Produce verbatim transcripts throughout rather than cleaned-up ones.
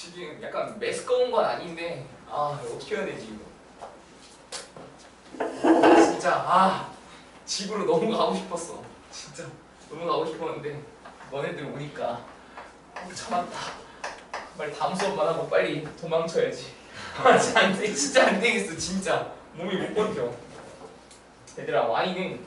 지금 약간 메스꺼운 건 아닌데 아 어떻게 해야 되지 이거. 진짜 아 집으로 너무 가고 싶었어. 진짜 너무 가고 싶었는데 너네들 오니까 어, 참았다. 빨리 다음 수업만 하고 빨리 도망쳐야지. 아 진짜 안 돼. 진짜 안 되겠어. 진짜 몸이 못 버텨. 얘들아 y는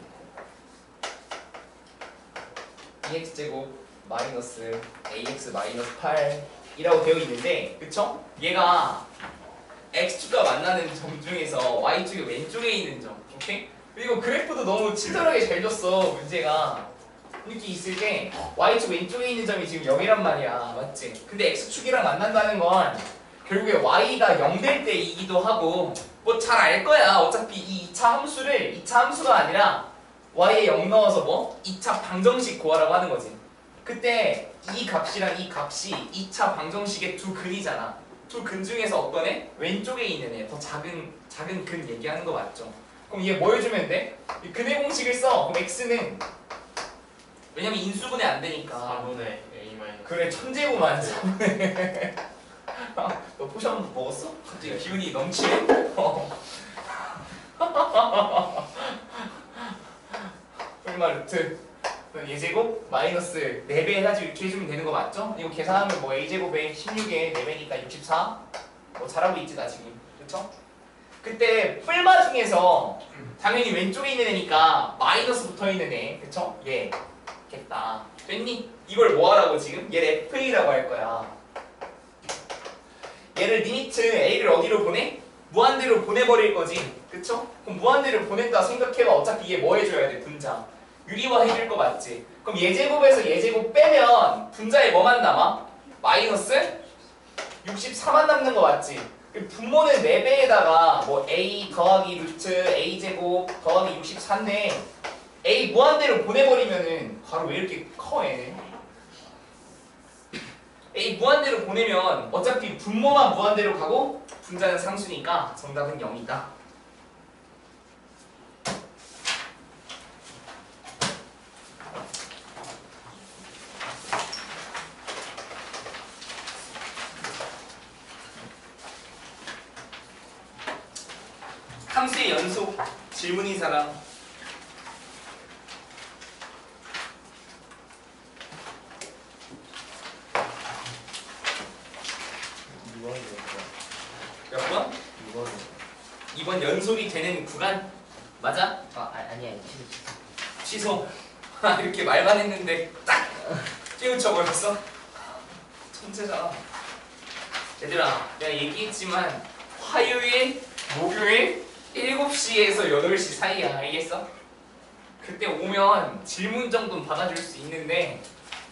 이엑스제곱 마이너스 에이엑스 마이너스 팔이라고 되어 있는데 그쵸? 얘가 x축과 만나는 점 중에서 y축의 왼쪽에 있는 점 오케이? 그리고 그래프도 너무 친절하게 잘 줬어. 문제가 이렇게 있을 때 y축 왼쪽에 있는 점이 지금 영이란 말이야. 맞지? 근데 x축이랑 만난다는 건 결국에 y가 영 될 때이기도 하고 뭐 잘 알 거야. 어차피 이 이 차 함수를 이 차 함수가 아니라 y에 영 넣어서 뭐? 이 차 방정식 구하라고 하는 거지. 그때 이 값이랑 이 값이 이 차 방정식의 두 근이잖아. 두 근 중에서 어떤 애? 왼쪽에 있는 애, 더 작은 작은 근 얘기하는 거 맞죠? 그럼 얘 뭐 해주면 돼? 이 근의 공식을 써. 그럼 x는 왜냐면 인수분해 안 되니까 사분의 a 마이너스 그래 천재구만. 사분의 너 포션 먹었어? 갑자기 기운이 넘치네? 얼마 루트 예제곱 마이너스 네 배 해가지고 이렇게 해주면 되는 거 맞죠? 이거 계산하면 뭐 a제곱에 십육에 네 배니까 육십사. 뭐 잘하고 있지 나 지금. 그쵸? 그때 뿔마 중에서 당연히 왼쪽에 있는 애니까 마이너스 붙어있는 애 그쵸? 얘 겠다. 됐니? 이걸 뭐 하라고 지금? 얘를 에프에이라고 할 거야. 얘를 리미트 a를 어디로 보내? 무한대로 보내버릴 거지. 그쵸? 그럼 무한대로 보낸다 생각해봐. 어차피 얘 뭐 해줘야 돼? 분자. 유리화 해줄 거 맞지? 그럼 예제곱에서 예제곱 빼면 분자에 뭐만 남아? 마이너스 육십사만 남는 거 맞지? 분모는 네 배에다가 뭐 a 더하기 루트 a제곱 더하기 육십사인데 a 무한대로 보내버리면은 바로 왜 이렇게 커 얘는? a 무한대로 보내면 어차피 분모만 무한대로 가고 분자는 상수니까 정답은 영이다. 함수의 연속 질문인 사람. 몇 번? 이 번 이 번 연속이 되는 구간? 맞아? 아 아니야 취소. 이렇게 말만 했는데 딱 찌우쳐버렸어? 천재잖아. 얘들아 내가 얘기했지만 화요일, 목요일 일곱 시에서 여덟 시 사이야. 알겠어? 그때 오면 질문 정도는 받아줄 수 있는데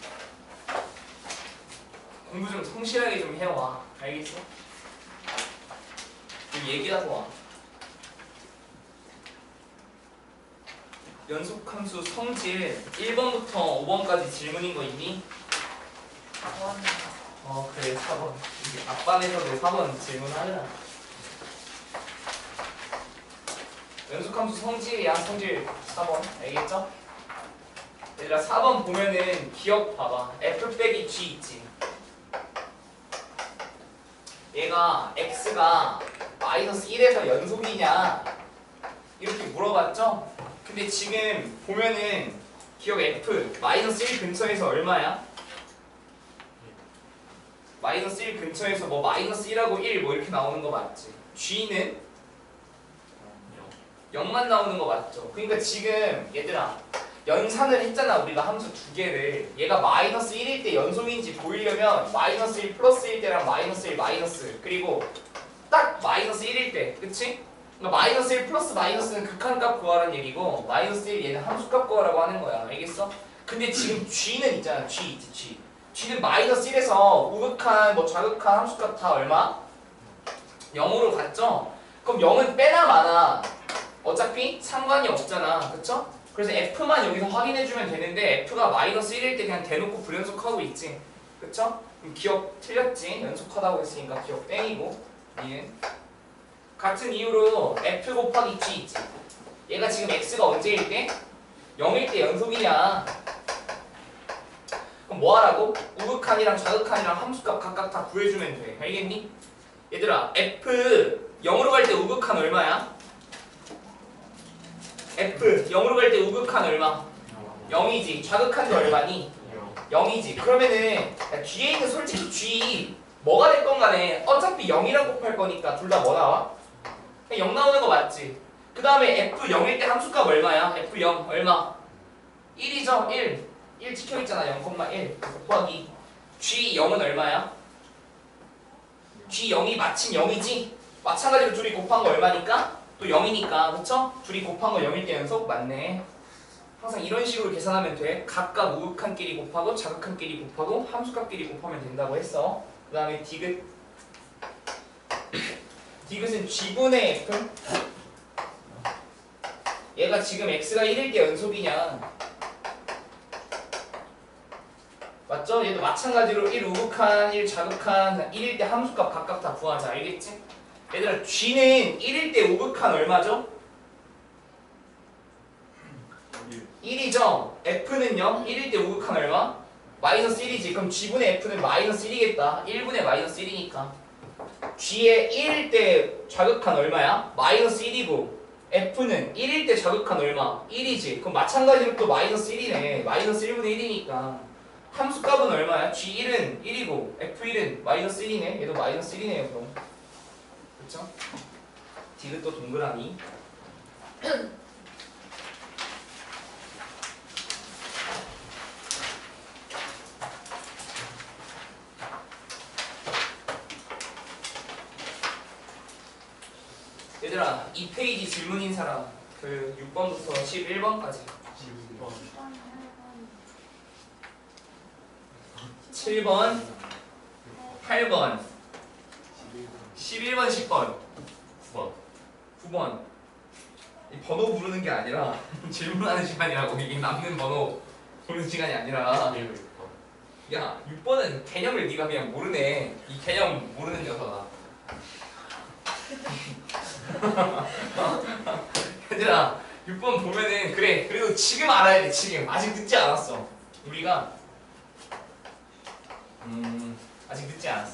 공부 좀 성실하게 좀 해와. 알겠어? 좀 얘기하고 와. 연속함수 성질 일 번부터 오 번까지 질문인 거 있니? 사 번. 어 그래 사 번. 앞반에서도 사 번 질문하려나? 연속함수 성질이야. 성질 사 번. 알겠죠? 얘들아 사 번 보면은 기억 봐봐. f 빼기 g 있지. 얘가 x가 마이너스 일에서 연속이냐 이렇게 물어봤죠? 근데 지금 보면은 기억 f 마이너스 일 근처에서 얼마야? 마이너스 일 근처에서 뭐 마이너스 일하고 일 뭐 이렇게 나오는 거 맞지? g는 영만 나오는 거 맞죠? 그러니까 지금 얘들아 연산을 했잖아. 우리가 함수 두 개를. 얘가 마이너스 일일 때 연속인지 보이려면 마이너스 일 플러스 일 때랑 마이너스 일 마이너스 그리고 딱 마이너스 일일 때 그치? 그러니까 마이너스 일 플러스 마이너스는 극한값 구하라는 얘기고 마이너스 일 얘는 함수값 구하라고 하는 거야. 알겠어? 근데 지금 g는 있잖아. g 있지 g. g는 마이너스 일에서 우극한 뭐 좌극한 함수값 다 얼마? 영으로 갔죠? 그럼 영은 빼나 마나 어차피 상관이 없잖아. 그쵸? 그래서 f만 여기서 확인해주면 되는데 f가 마이너스 일일 때 그냥 대놓고 불연속하고 있지. 그쵸? 그럼 기억 틀렸지. 연속하다고 했으니까 기억 땡이고 니은 같은 이유로 f 곱하기 g 있지. 얘가 지금 x가 언제일 때? 영일 때 연속이냐. 그럼 뭐 하라고? 우극한이랑 좌극한이랑 함수값 각각 다 구해주면 돼. 알겠니? 얘들아 F 영으로 갈 때 우극한 얼마야? F 영으로 갈 때 우극한 얼마? 영이지. 좌극한도 얼마니? 영이지. 그러면은 야, 뒤에 있는 솔직히 G 뭐가 됐건 간에 어차피 영이랑 곱할 거니까 둘 다 뭐 나와? 그냥 영 나오는 거 맞지? 그 다음에 F 영일 때 함수값 얼마야? F 영 얼마? 일이죠. 일. 일 찍혀있잖아. 영, 일 곱하기 G 영은 얼마야? G 영이 마침 영이지? 마찬가지로 둘이 곱한 거 얼마니까? 또 영이니까 그쵸? 둘이 곱한 거 영일 때 연속 맞네. 항상 이런 식으로 계산하면 돼. 각각 우극한끼리 곱하고 자극한끼리 곱하고 함수값끼리 곱하면 된다고 했어. 그 다음에 디귿 디귿은 G분의 F. 얘가 지금 X가 일일 때 연속이냐 맞죠? 얘도 마찬가지로 일 우극한, 일 자극한, 일일 때 함수값 각각 다 구하자. 알겠지? 얘들아 G는 일일 때 우극한 얼마죠? 일이죠? F는요? 일일 때 우극한 얼마? 마이너스 일이지. 그럼 G분의 F는 마이너스 일이겠다. 일분의 마이너스 일이니까 G의 일일 때 좌극한 얼마야? 마이너스 일이고 F는 일일 때 좌극한 얼마? 일이지. 그럼 마찬가지로 또 마이너스 일이네. 마이너스 일분의 일이니까 함수값은 얼마야? G 일은 일이고 F 일은 마이너스 일이네. 얘도 마이너스 일이네요. 그럼 그쵸? 디귿 또 동그라미. 얘들아 이 페이지 질문인 사람 그 육 번부터 십일 번까지 칠 번, 팔 번, 십일 번, 십 번, 구 번 구 번 이 번호 부르는 게 아니라 질문하는 시간이라고. 이게 남는 번호 보는 시간이 아니라 야 육 번은 개념을 네가 그냥 모르네. 이 개념 모르는 녀석아. 얘들아 육 번 보면은 그래 그래도 지금 알아야 돼. 지금 아직 늦지 않았어. 우리가 음 아직 늦지 않았어.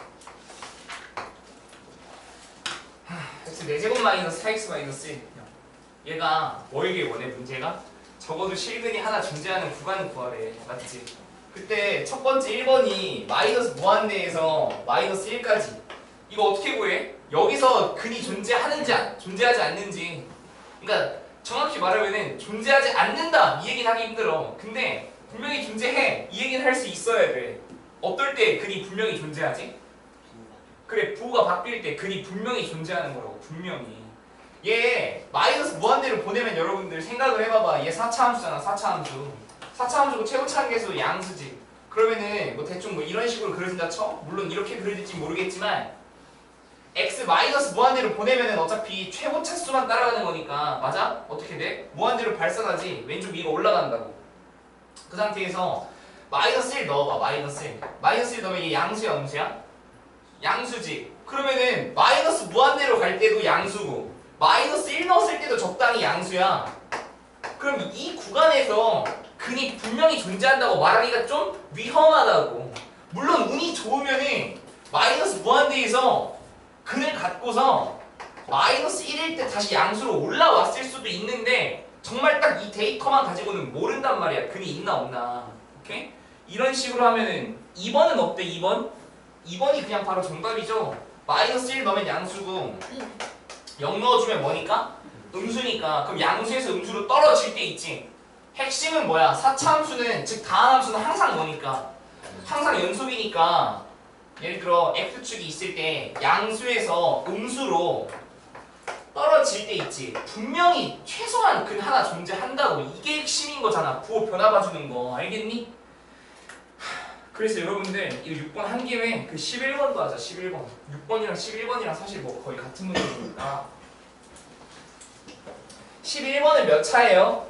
x 네 제곱 마이너스 사 엑스 마이너스 일. 얘가 뭐이게 원해 문제가? 적어도 실근이 하나 존재하는 구간을 구하래. 맞지? 그때 첫 번째 일 번이 마이너스 무한대에서 마이너스 일까지. 이거 어떻게 구해? 여기서 근이 존재하는지 안, 존재하지 않는지. 그러니까 정확히 말하면은 존재하지 않는다 이 얘기는 하기 힘들어. 근데 분명히 존재해 이 얘기는 할 수 있어야 돼. 어떨 때 근이 분명히 존재하지? 그래 부호가 바뀔 때 근이 분명히 존재하는 거라고. 분명히. 얘 마이너스 무한대로 보내면 여러분들 생각을 해봐봐. 얘 사 차 함수잖아. 사 차 함수. 사 차 함수고 최고차항계수 양수지. 그러면은 뭐 대충 뭐 이런 식으로 그려진다 쳐? 물론 이렇게 그려질지 모르겠지만 x 마이너스 무한대로 보내면은 어차피 최고차수만 따라가는 거니까 맞아? 어떻게 돼? 무한대로 발산하지. 왼쪽 위가 올라간다고. 그 상태에서 마이너스 일 넣어봐. 마이너스 일. 마이너스 일 넣으면 이게 양수야 음수야? 양수지. 그러면은 마이너스 무한대로 갈 때도 양수고 마이너스 일 넣었을 때도 적당히 양수야. 그럼 이 구간에서 근이 분명히 존재한다고 말하기가 좀 위험하다고. 물론 운이 좋으면은 마이너스 무한대에서 근을 갖고서 마이너스 일일 때 다시 양수로 올라왔을 수도 있는데 정말 딱 이 데이터만 가지고는 모른단 말이야. 근이 있나 없나. 오케이? 이런 식으로 하면은 이 번은 어때? 이 번? 이 번이 그냥 바로 정답이죠. 마이너스 일 넣으면 양수고 영 넣어주면 뭐니까? 음수니까. 그럼 양수에서 음수로 떨어질 때 있지. 핵심은 뭐야? 사 차 함수는 즉 다한 함수는 항상 뭐니까? 항상 연속이니까 예를 들어 x축이 있을 때 양수에서 음수로 떨어질 때 있지. 분명히 최소한 근 하나 존재한다고. 이게 핵심인 거잖아. 부호 변화 봐주는 거. 알겠니? 그래서 여러분들 이거 육 번 한 김에 그 십일 번도 하자. 십일 번. 육 번이랑 십일 번이랑 사실 뭐 거의 같은 문제니까. 십일 번은 몇 차예요?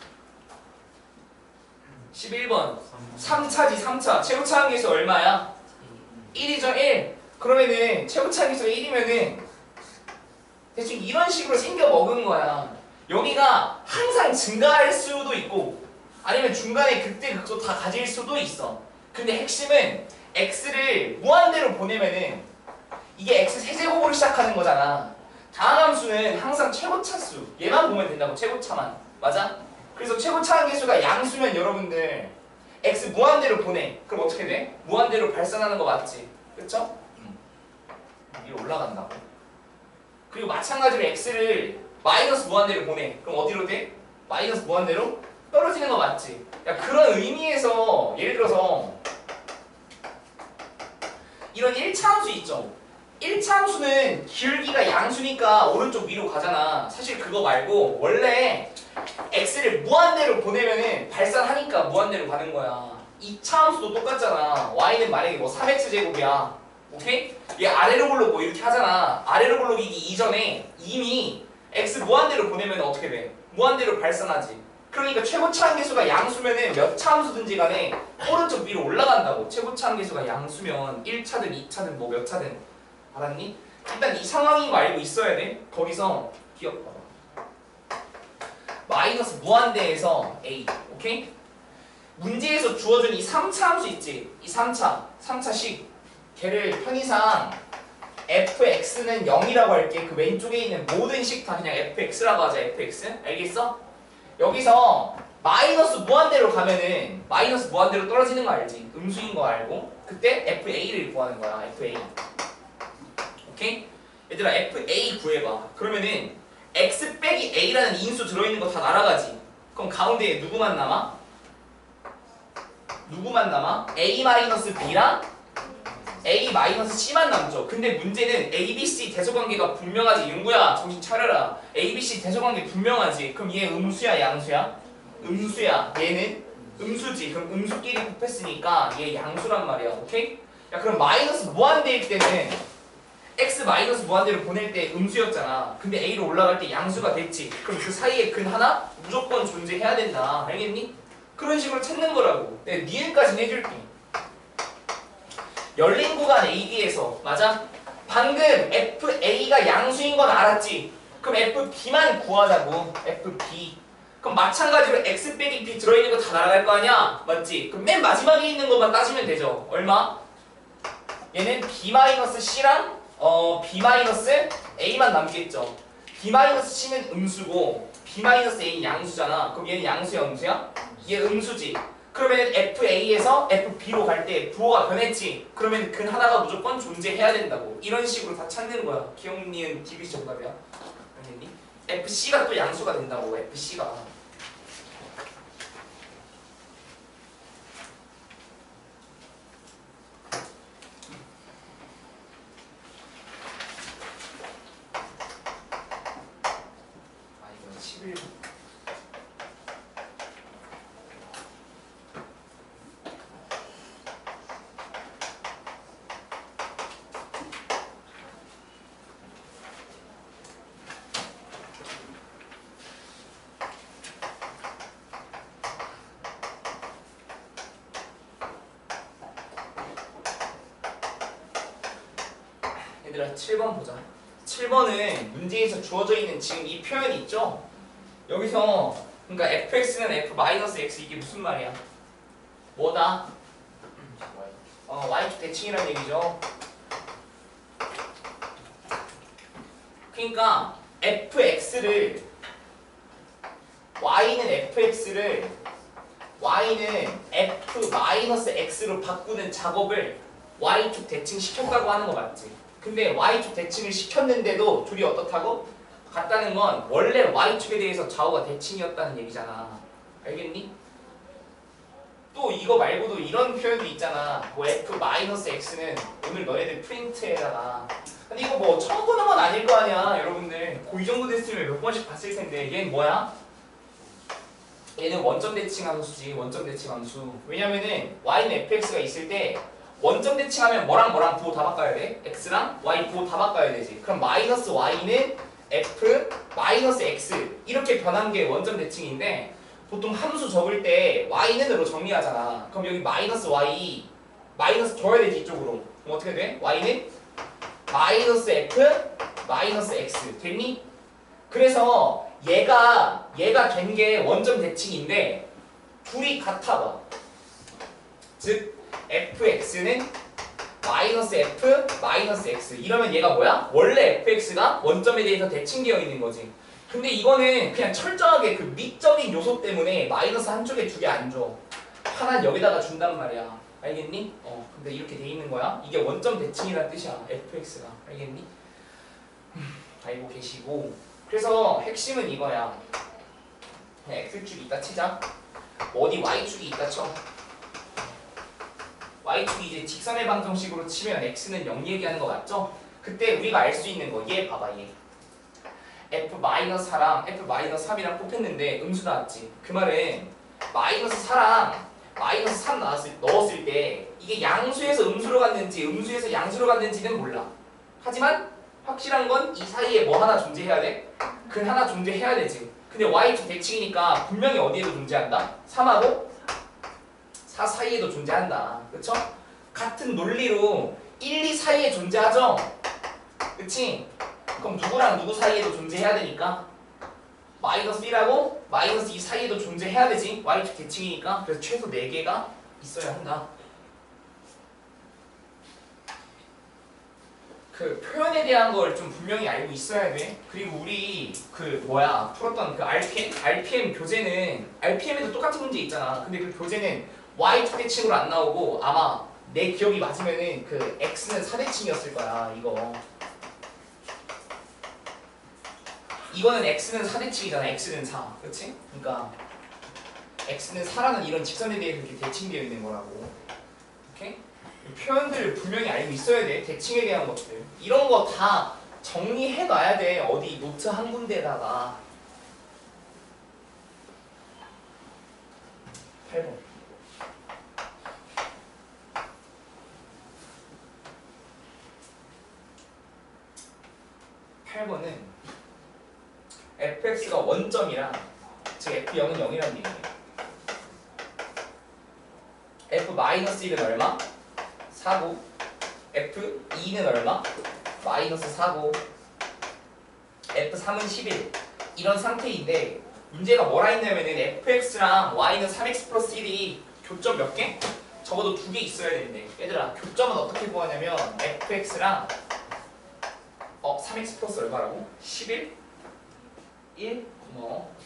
십일 번 삼 차지. 삼 차. 최고차항계수 얼마야? 일이죠. 일. 그러면은 최고차항계수가 일이면은 대충 이런 식으로 생겨 먹은 거야. 여기가 항상 증가할 수도 있고 아니면 중간에 극대 극소 다 가질 수도 있어. 근데 핵심은 x를 무한대로 보내면은 이게 x 세제곱으로 시작하는 거잖아. 다항 함수는 항상 최고차수 얘만 보면 된다고. 최고차만. 맞아? 그래서 최고차 한계수가 양수면 여러분들 x 무한대로 보내. 그럼 어떻게 돼? 무한대로 발산하는 거 맞지? 그쵸? 음. 위로 올라간다고. 그리고 마찬가지로 x를 마이너스 무한대로 보내. 그럼 어디로 돼? 마이너스 무한대로 떨어지는 거 맞지? 야, 그런 의미에서 예를 들어서 이런 일 차 함수 있죠? 일 차 함수는 기울기가 양수니까 오른쪽 위로 가잖아. 사실 그거 말고 원래 x를 무한대로 보내면은 발산하니까 무한대로 가는 거야. 이 차 함수도 똑같잖아. y는 만약에 뭐 삼 엑스 제곱이야. 오케이? 얘 아래로 볼록 뭐 이렇게 하잖아. 아래로 볼록이기 이전에 이미 x 무한대로 보내면 어떻게 돼? 무한대로 발산하지. 그러니까 최고차 한계수가 양수면은 몇 차 함수든지 간에 오른쪽 위로 올라간다고. 최고차 한계수가 양수면 일 차든 이 차든 뭐 몇 차든. 알았니? 일단 이 상황인 거 알고 있어야 돼. 거기서 기억 봐봐. 마이너스 무한대에서 a. 오케이? 문제에서 주어준 이 삼 차 함수 있지? 이 삼 차. 삼 차식. 걔를 편의상 fx는 영이라고 할게. 그 왼쪽에 있는 모든 식 다 그냥 fx라고 하자. fx. 알겠어? 여기서 마이너스 무한대로 가면은 마이너스 무한대로 떨어지는 거 알지? 음수인 거 알고 그때 에프에이를 구하는 거야. 에프에이. 오케이? 얘들아 에프에이 구해봐. 그러면은 x 빼기 a라는 인수 들어있는 거 다 날아가지. 그럼 가운데에 누구만 남아? 누구만 남아? a 마이너스 b랑 a 마이너스 c만 남죠. 근데 문제는 a, b, c 대소관계가 분명하지. 윤구야 정신 차려라. a, b, c 대소관계 분명하지. 그럼 얘 음수야 양수야? 음수야. 얘는 음수지. 그럼 음수끼리 곱했으니까 얘 양수란 말이야. 오케이? 야 그럼 마이너스 무한대일 때는 x 마이너스 무한대로 보낼 때 음수였잖아. 근데 a로 올라갈 때 양수가 됐지. 그럼 그 사이에 근 하나 무조건 존재해야 된다. 알겠니? 그런 식으로 찾는 거라고. 내가 니은까지는 해줄게. 열린 구간 에이비에서 맞아? 방금 에프에이가 양수인 건 알았지? 그럼 에프비만 구하자고. 에프비. 그럼 마찬가지로 x 빼기 b 들어있는 거 다 날아갈 거 아니야? 맞지? 그럼 맨 마지막에 있는 것만 따지면 되죠. 얼마? 얘는 b-c랑 어 b-a만 남겠죠. b-c는 음수고 b-a는 양수잖아. 그럼 얘는 양수야 음수야? 얘 음수지. 그러면 에프에이에서 에프비로 갈 때 부호가 변했지. 그러면 근 하나가 무조건 존재해야 된다고. 이런 식으로 다 찾는 거야. 기억, 니은, 디귿 정답이야. 알겠니? 에프씨가 또 양수가 된다고. 에프씨가. 아 이거 십일 분. 얘들아 칠 번 보자. 칠 번은 문제에서 주어져 있는 지금 이 표현 있죠? 여기서 그러니까 fx는 f-x 이게 무슨 말이야? 뭐다? 어, y축 대칭이라는 얘기죠. 그러니까 fx를 y는 fx를 y는 f-x로 바꾸는 작업을 y축 대칭 시켰다고 하는 거 맞지? 근데 y축 대칭을 시켰는데도 둘이 어떻다고? 같다는 건 원래 y축에 대해서 좌우가 대칭이었다는 얘기잖아. 알겠니? 또 이거 말고도 이런 표현도 있잖아. 뭐 f-x는 오늘 너네들 프린트에다가 근데 이거 뭐 처음 보는 건 아닐 거 아니야 여러분들. 고이 정도 됐으면 몇 번씩 봤을 텐데 얘는 뭐야? 얘는 원점 대칭 함수지. 원점 대칭 함수. 왜냐면은 y는 fx가 있을 때 원점 대칭하면 뭐랑 뭐랑 부호 다 바꿔야 돼? x랑 y 부호 다 바꿔야 되지. 그럼 마이너스 y는 f 마이너스 x 이렇게 변한 게 원점 대칭인데 보통 함수 적을 때 y는으로 정리하잖아. 그럼 여기 마이너스 y 마이너스 줘야 되지 이쪽으로. 그럼 어떻게 돼? y는 마이너스 f 마이너스 x 됐니? 그래서 얘가 얘가 된 게 원점 대칭인데 둘이 같아 봐. 즉 fx는 마이너스 f 마이너스 x 이러면 얘가 뭐야? 원래 fx가 원점에 대해서 대칭되어 있는 거지. 근데 이거는 그냥 철저하게 그 미적인 요소 때문에 마이너스 한쪽에 두 개 안 줘. 하나는 여기다가 준단 말이야. 알겠니? 어, 근데 이렇게 돼 있는 거야. 이게 원점 대칭이라는 뜻이야. fx가. 알겠니? 알고 계시고. 그래서 핵심은 이거야. x축이 있다 치자. 어디 y축이 있다 쳐. y축이 이제 직선의 방정식으로 치면 x는 영 얘기하는 거 맞죠? 그때 우리가 알 수 있는 거. 얘 봐봐 얘. f 마이너스 사랑 f 마이너스 삼이랑 곱했는데 음수 나왔지. 그 말은 마이너스 사랑 마이너스 삼 나왔을, 넣었을 때 이게 양수에서 음수로 갔는지 음수에서 양수로 갔는지는 몰라. 하지만 확실한 건 이 사이에 뭐 하나 존재해야 돼? 근 하나 존재해야 되지. 근데 y축 대칭이니까 분명히 어디에도 존재한다? 삼하고 사 사이에도 존재한다. 그쵸? 같은 논리로 일, 이 사이에 존재하죠? 그치? 그럼 누구랑 누구 사이에도 존재해야 되니까 마이너스 일하고 마이너스 이 사이에도 존재해야 되지. y축 대칭이니까. 그래서 최소 네 개가 있어야 한다. 그 표현에 대한 걸 좀 분명히 알고 있어야 돼. 그리고 우리 그 뭐야 풀었던 그 알피엠? 알피엠 교재는 알피엠에도 똑같은 문제 있잖아. 근데 그 교재는 y축 대칭으로 안 나오고 아마 내 기억이 맞으면은 그 x는 사 대칭이었을 거야. 이거 이거는 x는 사 대칭이잖아. x는 사. 그치? 그러니까 x는 사라는 이런 직선에 대해서 이렇게 대칭되어 있는 거라고. 오케이? 표현들을 분명히 알고 있어야 돼. 대칭에 대한 것들. 이런 거 다 정리해 놔야 돼. 어디 노트 한 군데에다가. 팔 번. 팔 번은 fx가 원점이라 즉 에프 영은 영이라는 얘기예요. f 마이너스 일은 얼마? 사고 에프 이는 얼마? 마이너스 사고 에프 삼은 십일 이런 상태인데 문제가 뭐라 했냐면은 fx랑 y는 삼 엑스 플러스 일이 교점 몇 개? 적어도 두 개 있어야 되는데 얘들아 교점은 어떻게 구하냐면 fx랑 어 삼 엑스 플러스 얼마라고? 십일? 일? 고마워.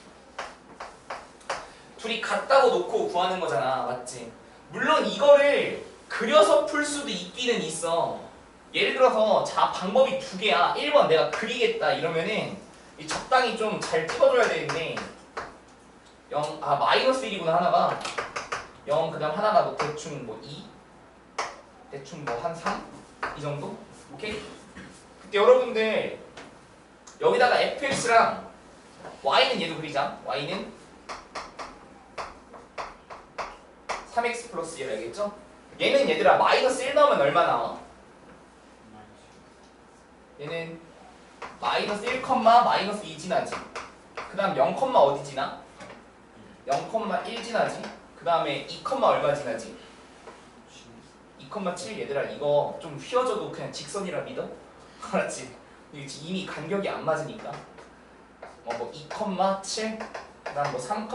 둘이 같다고 놓고 구하는 거잖아. 맞지? 물론 이거를 그려서 풀 수도 있기는 있어. 예를 들어서 자 방법이 두 개야. 일 번 내가 그리겠다 이러면은 적당히 좀 잘 찍어줘야 되는데 영, 아 마이너스 일이구나 하나가 영 그 다음 하나가 뭐 대충 뭐 이 대충 뭐 한 삼 이 정도? 오케이? 그때 여러분들 여기다가 fx랑 y는 얘도 그리자. y는 삼 엑스 플러스 일 알겠죠? 얘는 얘들아 마이너스 일 넣으면 얼마 나와? 얘는 마이너스 일, 마이너스 이 지나지. 그 다음 영, 어디 지나? 영, 일 지나지. 그 다음에 이, 얼마 지나지? 이, 칠 얘들아 이거 좀 휘어져도 그냥 직선이라 믿어? 알았지? 이미 간격이 안 맞으니까 어, 뭐 이, 칠 그 다음 뭐 삼,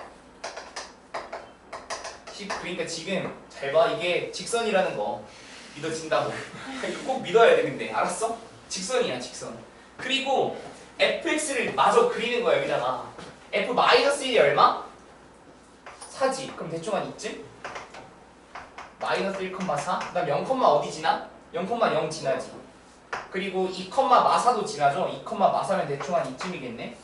십 그러니까 지금 잘 봐. 이게 직선이라는 거 믿어진다고. 꼭 믿어야 돼. 근데 알았어? 직선이야 직선. 그리고 fx를 마저 그리는 거야 여기다가. f 마이너스 일이 얼마? 사지. 그럼 대충 한 이쯤? 마이너스 일, 사 그 다음 영, 어디 지나? 영, 영 지나지. 그리고 이, 마사도 지나죠? 이, 마사면 대충 한 이쯤이겠네.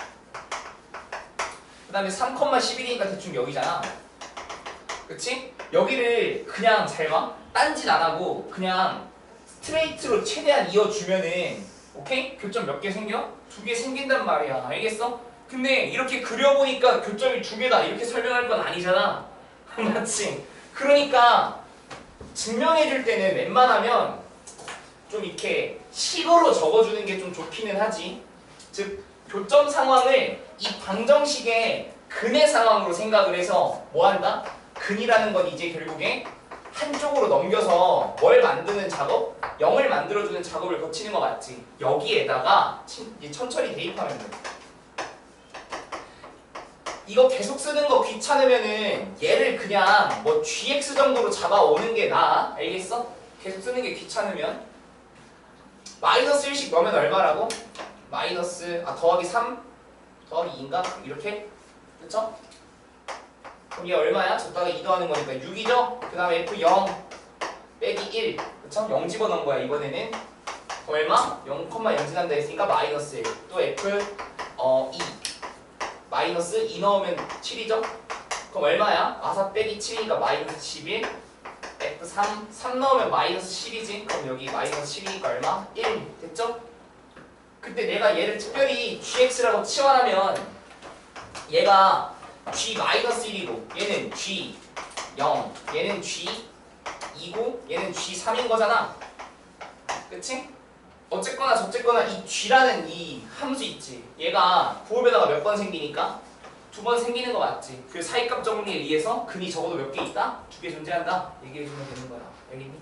그 다음에 삼, 십일이니까 대충 여기잖아. 그치? 여기를 그냥 잘 봐. 딴짓 안 하고 그냥 스트레이트로 최대한 이어주면은 오케이? 교점 몇 개 생겨? 두 개 생긴단 말이야. 알겠어? 근데 이렇게 그려보니까 교점이 두 개다 이렇게 설명할 건 아니잖아. 맞지? 그러니까 증명해줄 때는 웬만하면 좀 이렇게 식으로 적어주는 게 좀 좋기는 하지. 즉 교점 상황을 이 방정식의 근의 상황으로 생각을 해서 뭐 한다? 근이라는 건 이제 결국에 한쪽으로 넘겨서 뭘 만드는 작업? 영을 만들어주는 작업을 거치는 거 맞지? 여기에다가 친, 이제 천천히 대입하면 돼. 이거 계속 쓰는 거 귀찮으면은 얘를 그냥 뭐 gx 정도로 잡아오는 게 나아. 알겠어? 계속 쓰는 게 귀찮으면. 마이너스 일씩 넣으면 얼마라고? 마이너스 아 더하기 삼 더하기 이인가? 이렇게? 그쵸? 그럼 얘 얼마야? 줬다가 이 더하는 거니까 육이죠? 그 다음에 에프 영 빼기 일 그쵸? 영 집어넣은 거야 이번에는. 얼마? 영 영 지난다 했으니까 마이너스 일. 또 F 어 이 마이너스 이 넣으면 칠이죠? 그럼 얼마야? 아 사 빼기 칠이니까 마이너스 십일. 에프 삼 삼 넣으면 마이너스 십이지? 그럼 여기 마이너스 십이니까 얼마? 일 됐죠? 근데 내가 얘를 특별히 gx라고 치환하면 얘가 g 마이너스 일이고 얘는 g 영 얘는 g 이고 얘는 g 삼인 거잖아. 그치? 어쨌거나 저쨌거나 이 g라는 이 함수 있지. 얘가 부호배다가 몇 번 생기니까 두 번 생기는 거 맞지? 그 사이값 정리에 의해서 근이 적어도 몇 개 있다? 두 개 존재한다? 얘기해주면 되는 거야. 알겠니?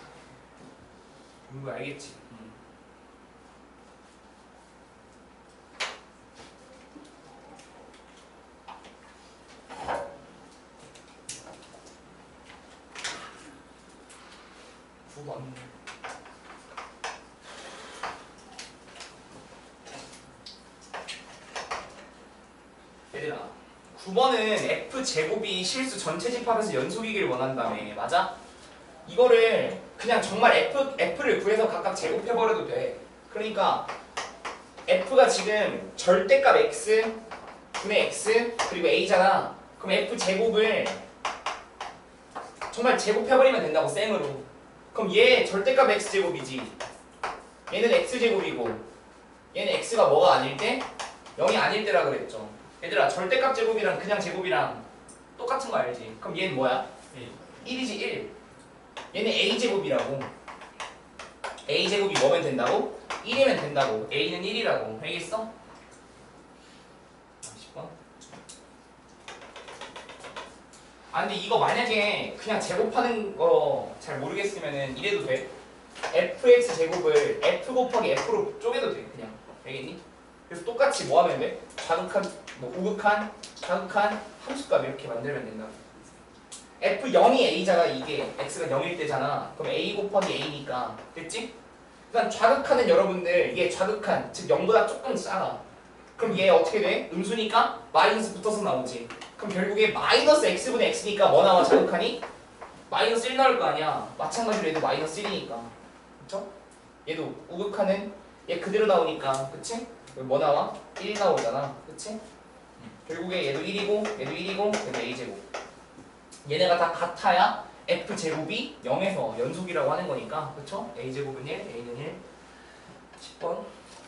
이거 알겠지? 음. 구 번 얘들아 구 번은 F제곱이 실수 전체 집합에서 연속이길 원한다며. 맞아? 이거를 그냥 정말 F, F를 구해서 각각 제곱해버려도 돼. 그러니까 F가 지금 절대값 X 분의 X 그리고 A잖아. 그럼 F제곱을 정말 제곱해버리면 된다고 쌩으로. 그럼 얘 절대값 X제곱이지. 얘는 X제곱이고 얘는 X가 뭐가 아닐 때? 영이 아닐 때라 그랬죠. 얘들아 절대값 제곱이랑 그냥 제곱이랑 똑같은 거 알지? 그럼 얘는 뭐야? 일이지 일. 얘는 A제곱이라고. A제곱이 뭐면 된다고? 일이면 된다고. A는 일이라고. 알겠어? 십 번. 아 근데 이거 만약에 그냥 제곱하는 거 잘 모르겠으면은 이래도 돼. 에프엑스 제곱을 F 곱하기 F로 쪼개도 돼 그냥. 알겠니? 그래서 똑같이 뭐 하면 돼? 자극한, 뭐 우극한, 자극한 함수값 이렇게 만들면 된다. 에프 영이 A잖아. 이게 X가 영일 때잖아. 그럼 A 곱하기 A니까 됐지? 일단 좌극한은 여러분들 얘 좌극한 즉 영보다 조금 작아. 그럼 얘 어떻게 돼? 음수니까 마이너스 붙어서 나오지. 그럼 결국에 마이너스 X분의 X니까 뭐 나와 좌극한이? 마이너스 일 나올 거 아니야. 마찬가지로 얘도 마이너스 일이니까 그쵸? 얘도 우극한은 얘 그대로 나오니까 그치? 뭐 나와? 일 나오잖아. 그치? 결국에 얘도 일이고 얘도 일이고 얘도 A제곱. 얘네가 다 같아야 F제곱이 영에서 연속이라고 하는 거니까 그쵸? A제곱은 일, A는 일. 십 번.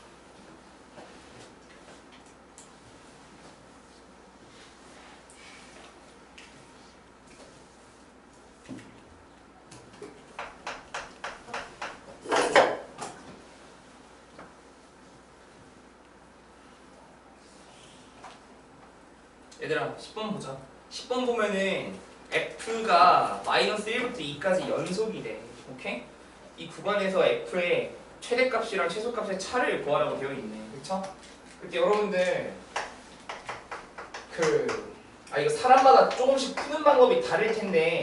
얘들아 십 번 보자. 십 번 보면은 F가 마이너스 일부터 이까지 연속이 돼. 오케이? 이 구간에서 F의 최대값이랑 최소값의 차를 구하라고 되어 있네. 그쵸? 그때 여러분들 그 아 이거 사람마다 조금씩 푸는 방법이 다를 텐데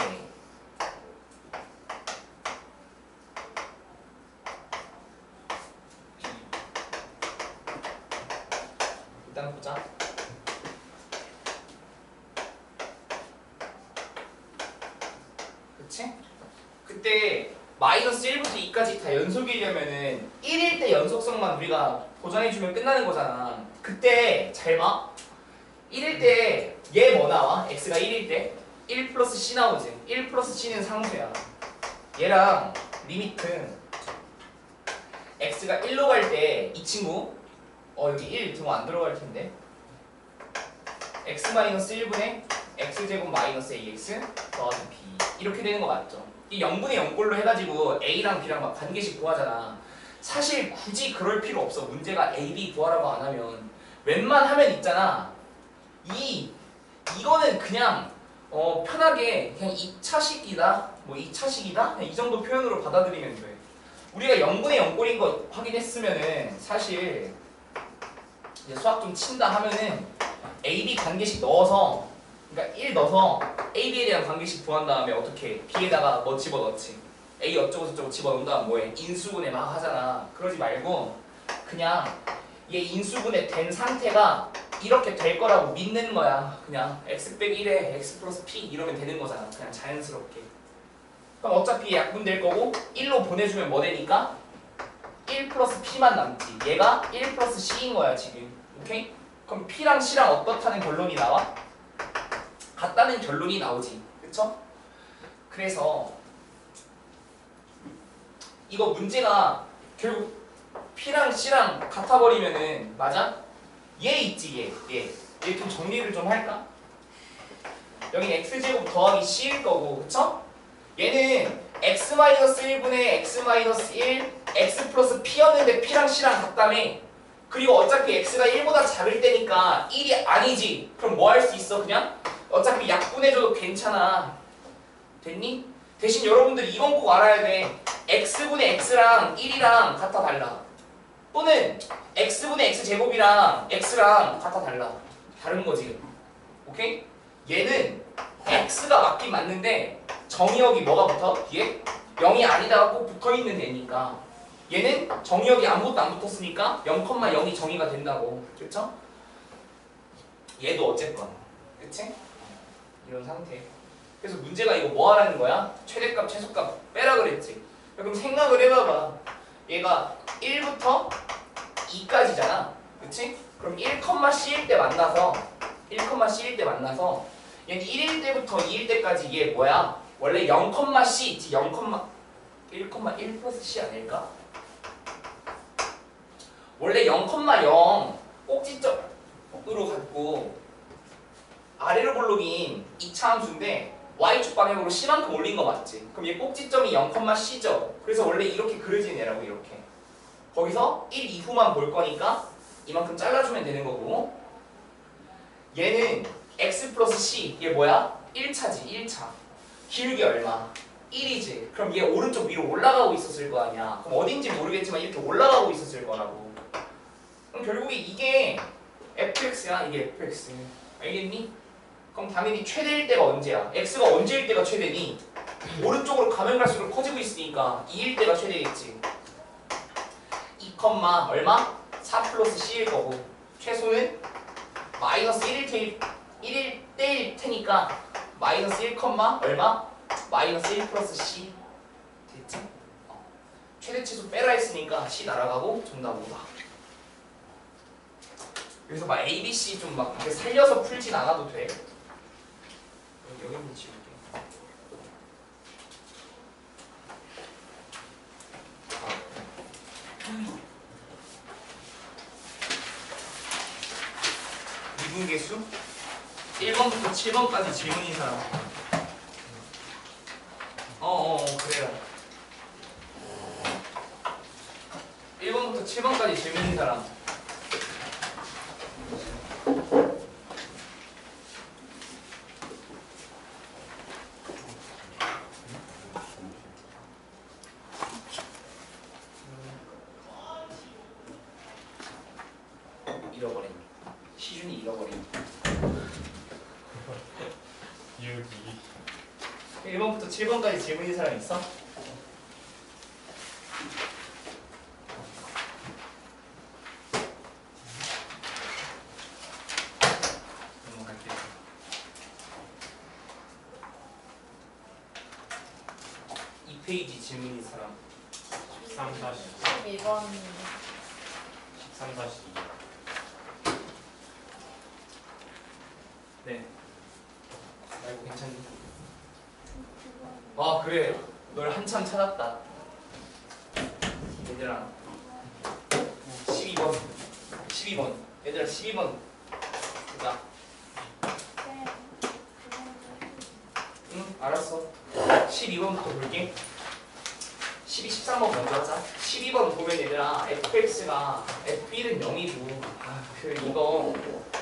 일단 보자. 그치? 그때 마이너스 일부터 이까지 다 연속이려면은 일일 때 연속성만 우리가 보장해주면 끝나는 거잖아. 그때 잘 봐. 일일 때 얘 뭐 나와? X가 일일 때 일 플러스 C 나오지. 일 플러스 C는 상수야. 얘랑 리미트 X가 일로 갈 때 이 친구 어 여기 일 등호 안 들어갈 텐데 X 마이너스 일분의 X제곱 마이너스 에이엑스 더하기 B 이렇게 되는 거 맞죠? 이 영분의 영꼴로 해가지고 A랑 B랑 막 관계식 구하잖아. 사실 굳이 그럴 필요 없어. 문제가 A, B 구하라고 안 하면 웬만하면 있잖아. 이 이거는 그냥 어 편하게 그냥 이 차식이다 뭐 이 차식이다 이 정도 표현으로 받아들이면 돼. 우리가 영분의 영꼴인 거 확인했으면은 사실 이제 수학 좀 친다 하면은 에이 비 관계식 넣어서 그러니까 일 넣어서 에이 비에 대한 관계식 구한 다음에 어떻게 B에다가 뭐 집어넣지? A 어쩌고 저쩌고 집어넣은 다음 뭐해? 인수분해 막 하잖아. 그러지 말고 그냥 얘 인수분해 된 상태가 이렇게 될 거라고 믿는 거야. 그냥 x 빼기 일에 x 플러스 p 이러면 되는 거잖아. 그냥 자연스럽게. 그럼 어차피 약분될 거고 일로 보내주면 뭐 되니까? 일 플러스 p만 남지. 얘가 일 플러스 c인 거야 지금. 오케이? 그럼 p랑 c랑 어떻다는 결론이 나와? 같다는 결론이 나오지. 그쵸? 그래서 이거 문제가 결국 p랑 c랑 같아버리면은 맞아? 얘 있지 얘. 얘. 얘 좀 정리를 좀 할까? 여긴 x제곱 더하기 c일 거고 그쵸? 얘는 x 마이너스 일분의 x 마이너스 일 x 플러스 p였는데 p랑 c랑 같다며. 그리고 어차피 x가 일보다 작을 때니까 일이 아니지. 그럼 뭐 할 수 있어 그냥? 어차피 약분해줘도 괜찮아. 됐니? 대신 여러분들 이건 꼭 알아야 돼. x분의 x랑 일이랑 같아 달라. 또는 x분의 x제곱이랑 x랑 같아 달라. 다른 거지. 오케이? 얘는 x가 맞긴 맞는데 정의역이 뭐가 붙어? 뒤에? 영이 아니다가 꼭 붙어있는 애니까 얘는 정의역이 아무것도 안 붙었으니까 영, 영이 정의가 된다고. 그쵸? 얘도 어쨌건. 그치? 이런 상태. 그래서 문제가 이거 뭐 하라는 거야? 최대값, 최소값 빼라 그랬지. 그럼 생각을 해봐봐. 얘가 일부터 이까지잖아. 그치? 그럼 일, C일 때 만나서 일, C일 때 만나서 얘는 일일 때부터 이일 때까지 얘 뭐야? 원래 영, C 있지? 영, 일, 일 플러스 C 아닐까? 원래 영, 영 꼭지점으로 갖고 아래로 볼록인 이 차 함수인데 y축 방향으로 C만큼 올린 거 맞지? 그럼 얘 꼭지점이 영, C죠? 그래서 원래 이렇게 그려진 애라고 이렇게. 거기서 일 이후만 볼 거니까 이만큼 잘라주면 되는 거고 얘는 x 플러스 c 얘 뭐야? 일 차지 일 차. 기울기 얼마? 일이지. 그럼 얘 오른쪽 위로 올라가고 있었을 거 아니야. 그럼 어딘지 모르겠지만 이렇게 올라가고 있었을 거라고. 그럼 결국에 이게 fx야. 이게 fx. 알겠니? 그럼 당연히 최대일 때가 언제야? x가 언제일 때가 최대니? 오른쪽으로 가면 갈수록 커지고 있으니까 이일 때가 최대겠지. 이 컴마 얼마? 사 플러스 c일 거고 최소는 마이너스 일일 테, 일일 때일 테니까 마이너스 일 컴마 얼마? 마이너스 일 플러스 c. 됐지? 어. 최대 최소 빼라 했으니까 c 날아가고 정답 오다. 그래서 막 A, B, C 좀 막 살려서 풀진 않아도 돼. 여기 한번 지울게. 미분계수 일 번부터 칠 번까지 질문인 사람. 어어 어, 그래요. 일 번부터 칠 번까지 질문인 사람. 잃어버린. 시준이 잃어버린. 유기. 일 번부터 칠 번까지 질문인 사람 있어? 넘어갈게요. 이 페이지 질문인 사람. 십삼, 사십. 십이 번 십삼, 사십. 네. 아이고 괜찮니? 아 그래. 널 한참 찾았다. 얘들아. 십이 번. 십이 번. 얘들아 십이 번. 보자. 응 알았어. 십이 번부터 볼게. 십이, 십삼 번 먼저 하자. 십이 번 보면 얘들아 fx가 f일은 영이고 아, 그 이거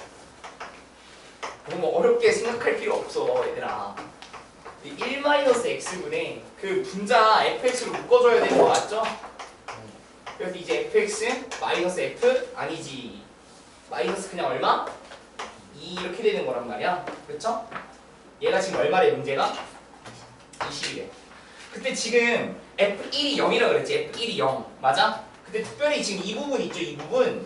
너무 어렵게 생각할 필요 없어 얘들아. 일 마이너스 x분의 그 분자 fx로 묶어줘야 되는 거 맞죠? 그래서 이제 fx 마이너스 f 아니지 마이너스 그냥 얼마? 이렇게 되는 거란 말이야. 그렇죠? 얘가 지금 얼마래 문제가? 이십이래. 그때 지금 에프 일이 영이라 그랬지. 에프 일이 영 맞아? 근데 특별히 지금 이 부분 있죠. 이 부분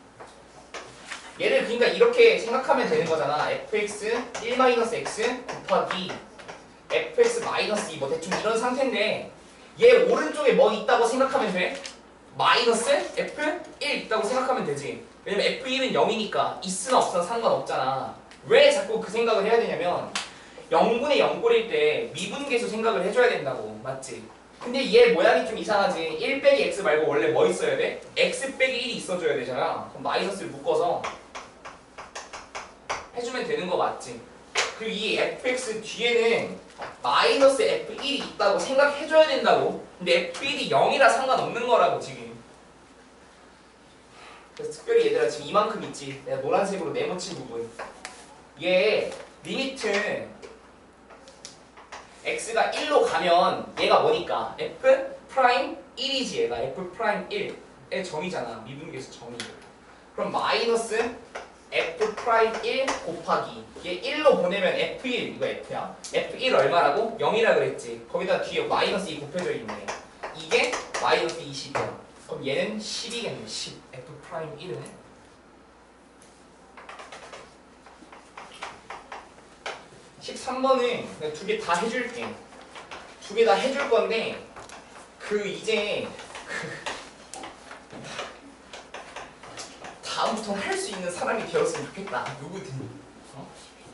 얘를 그러니까 이렇게 생각하면 되는 거잖아. 에프엑스 일 마이너스 x 곱하기 에프엑스 마이너스 이 뭐 대충 이런 상태인데 얘 오른쪽에 뭐 있다고 생각하면 돼? 마이너스 에프 일 있다고 생각하면 되지. 왜냐면 에프 일은 영이니까 있으나 없으나 상관없잖아. 왜 자꾸 그 생각을 해야 되냐면 영분의 영꼴일 때 미분계수 생각을 해줘야 된다고. 맞지? 근데 얘 모양이 좀 이상하지. 일 빼기 x 말고 원래 뭐 있어야 돼? x 빼기 일이 있어줘야 되잖아. 그럼 마이너스를 묶어서 해주면 되는 거 맞지? 그리고 이 에프엑스 뒤에는 마이너스 에프 일이 있다고 생각해줘야 된다고. 근데 에프 일이 영이라 상관없는 거라고 지금. 그래서 특별히 얘들아 지금 이만큼 있지. 내가 노란색으로 네모친 부분. 얘 리미트 x가 일로 가면 얘가 뭐니까 f 프라임 일이지. 얘가 f 프라임 일의 정의잖아. 미분계수 정의. 그럼 마이너스 f 프라임 일 곱하기 얘 일로 보내면 에프 일 이거 f야. 에프 일 얼마라고? 영이라 그랬지. 거기다 뒤에 마이너스 이 곱해져 있네. 이게 마이너스 이십이야. 그럼 얘는 십이겠네. 십. f 프라임 일은 십삼 번은 두 개 다 해줄게. 두 개 다 해줄 건데 그 이제 그 다음부터는 할 수 있는 사람이 되었으면 좋겠다. 누구든. 어?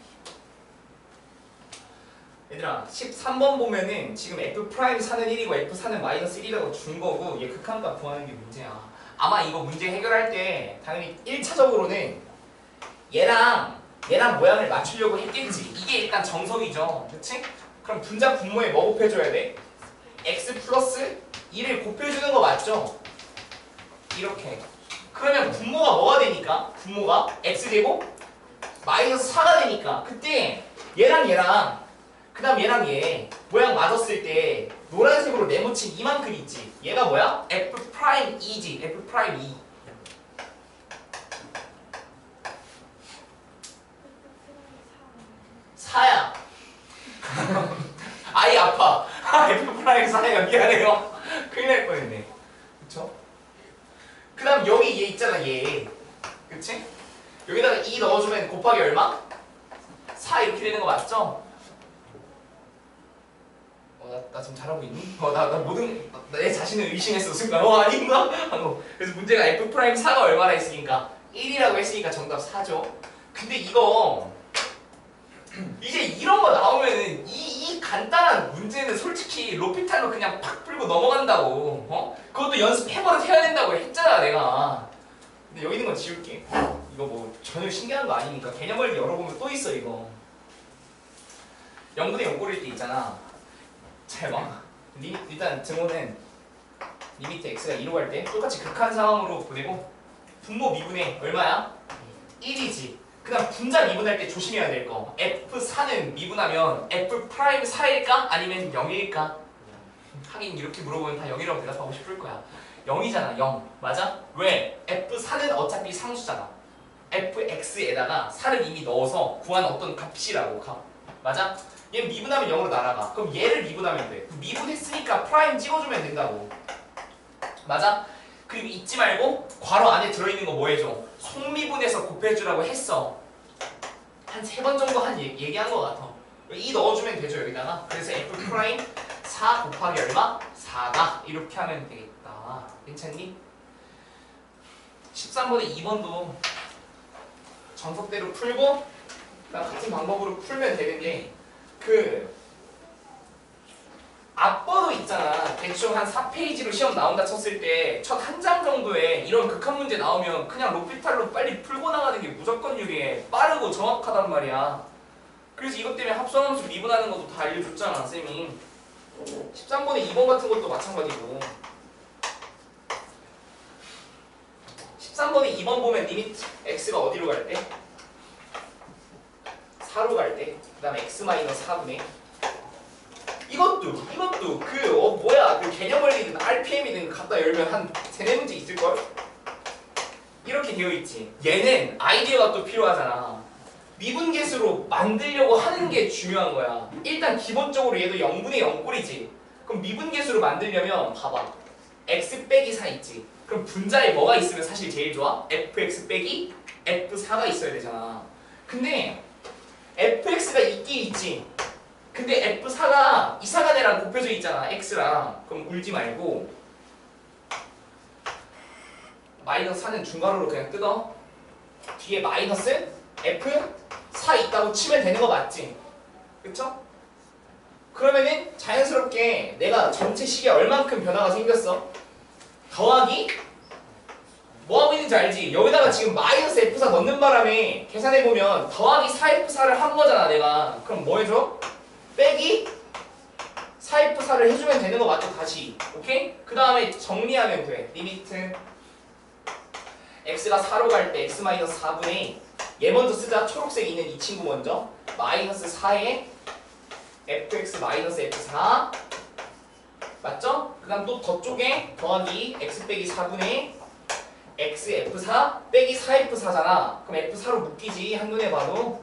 얘들아 십삼 번 보면은 지금 f 프라임 사는 일이고 f 사는 마이너스 일이라고 준 거고 얘 극한값 구하는 게 문제야. 아마 이거 문제 해결할 때 당연히 일 차적으로는 얘랑 얘랑 모양을 맞추려고 했겠지. 이게 일단 정석이죠. 그치? 그럼 분자 분모에 뭐 곱해줘야 돼? x 플러스 일을 곱해주는 거 맞죠? 이렇게. 그러면 분모가 뭐가 되니까? 분모가 x제곱 마이너스 사가 되니까 그때 얘랑 얘랑 그 다음 얘랑 얘 모양 맞았을 때 노란색으로 네모친 이만큼 있지. 얘가 뭐야? f 프라임 이지. f 프라임 이. 사야. 아이 아파. f 프라임 사야. 미안해요. 큰일 날 뻔했네. 그쵸? 그 다음 여기 얘 있잖아. 얘. 그치? 여기다가 이 넣어주면 곱하기 얼마? 사 이렇게 되는 거 맞죠? 어, 나, 나 지금 잘하고 있니? 어, 나, 나 모든 나, 내 자신을 의심했어 순간. 어 아닌가? 하고. 그래서 문제가 f 프라임 사가 얼마나 했으니까 일이라고 했으니까 정답 사죠. 근데 이거 이제 이런 거 나오면은 이, 이 간단한 문제는 솔직히 로피탈로 그냥 팍 풀고 넘어간다고. 어? 그것도 연습해버릇 해야 된다고 했잖아 내가. 근데 여기 있는 건 지울게. 이거 뭐 전혀 신기한 거 아니니까. 개념을 열어보면 또 있어 이거. 영분의 영꼴일 때 있잖아. 잘 봐. 리, 일단 등호는 리미트 x가 이로 갈 때 똑같이 극한 상황으로 보내고 분모 미분의 얼마야? 일이지. 그 다음 분자 미분할 때 조심해야 될 거. 에프 사는 미분하면 f 프라임 사일까? 아니면 영일까? 하긴 이렇게 물어보면 다 영이라고 대답하고 싶을 거야. 영이잖아. 영. 맞아? 왜? f 사는 어차피 상수잖아. fx에다가 사를 이미 넣어서 구한 어떤 값이라고. 값. 맞아? 얘 미분하면 영으로 날아가. 그럼 얘를 미분하면 돼. 미분했으니까 프라임 찍어주면 된다고. 맞아? 그리고 잊지 말고 괄호 안에 들어있는 거 뭐 해줘? 속미분해서 곱해주라고 했어. 한 세 번 정도 한 얘기, 얘기한 것 같아. 이 넣어주면 되죠 여기다가. 그래서 f 프라임 사 곱하기 얼마? 사다. 이렇게 하면 되겠다. 괜찮니? 십삼 번에 이 번도 정석대로 풀고 같은 방법으로 풀면 되는데 그 앞번호 있잖아. 대충 한 사 페이지로 시험 나온다 쳤을 때 첫 한 장 정도에 이런 극한 문제 나오면 그냥 로피탈로 빨리 풀고 나가는 게 무조건 유리해. 빠르고 정확하단 말이야. 그래서 이것 때문에 합성함수 미분하는 것도 다 알려줬잖아 쌤이. 십삼 번에 이 번 같은 것도 마찬가지고. 십삼 번에 이 번 보면 리미트 x가 어디로 갈 때? 사로 갈 때. 그 다음에 x 마이너스 사분의 이것도 이것도 그 어 뭐야 그 개념원리든 알피엠이든 갖다 열면 한 세네 문제 있을걸? 이렇게 되어 있지. 얘는 아이디어가 또 필요하잖아. 미분계수로 만들려고 하는 게 중요한 거야. 일단 기본적으로 얘도 영분의 영꼴이지. 그럼 미분계수로 만들려면 봐봐. x 빼기 사 있지. 그럼 분자에 뭐가 있으면 사실 제일 좋아? fx 빼기 에프 사가 있어야 되잖아. 근데 fx가 있긴 있지. 근데 에프 사가 이사간이랑 곱해져 있잖아. x랑. 그럼 울지 말고 마이너스 사는 중괄호로 그냥 뜯어. 뒤에 마이너스 에프 사 있다고 치면 되는 거 맞지? 그쵸? 그러면은 자연스럽게 내가 전체 식에 얼만큼 변화가 생겼어? 더하기 뭐 하고 있는지 알지? 여기다가 지금 마이너스 에프 사 넣는 바람에 계산해보면 더하기 사 에프 사를 한 거잖아 내가. 그럼 뭐 해줘? 빼기 사 에프 사를 해주면 되는 거 맞죠? 다시. 오케이? 그 다음에 정리하면 돼. 리미트 x가 사로 갈 때 x 마이너스 사분의 얘 먼저 쓰자. 초록색 있는 이 친구 먼저. 마이너스 사에 fx 마이너스 에프 사 맞죠? 그 다음 또 더 쪽에 더하기 x 빼기 사분의 x 에프 사 빼기 사 에프 사잖아. 그럼 에프 사로 묶이지. 한눈에 봐도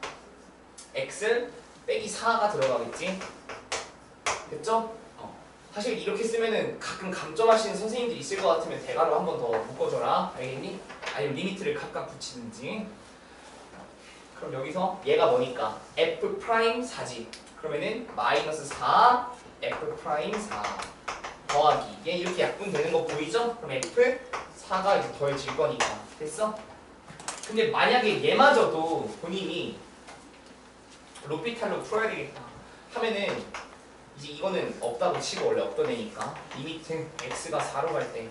x 빼기 사가 들어가겠지. 됐죠? 어. 사실 이렇게 쓰면은 가끔 감점하시는 선생님들이 있을 것 같으면 대괄호 한 번 더 묶어줘라. 알겠니? 아니면 리미트를 각각 붙이든지. 그럼 여기서 얘가 뭐니까 f 프라임 사지. 그러면은 마이너스 사 f 프라임 사 더하기 얘 이렇게 약분되는 거 보이죠? 그럼 f 사가 이제 더해질 거니까. 됐어? 근데 만약에 얘마저도 본인이 로피탈로 풀어야 되겠다 하면은 이제 이거는 없다고 치고 원래 없던 애니까 리미트 x가 사로 갈 때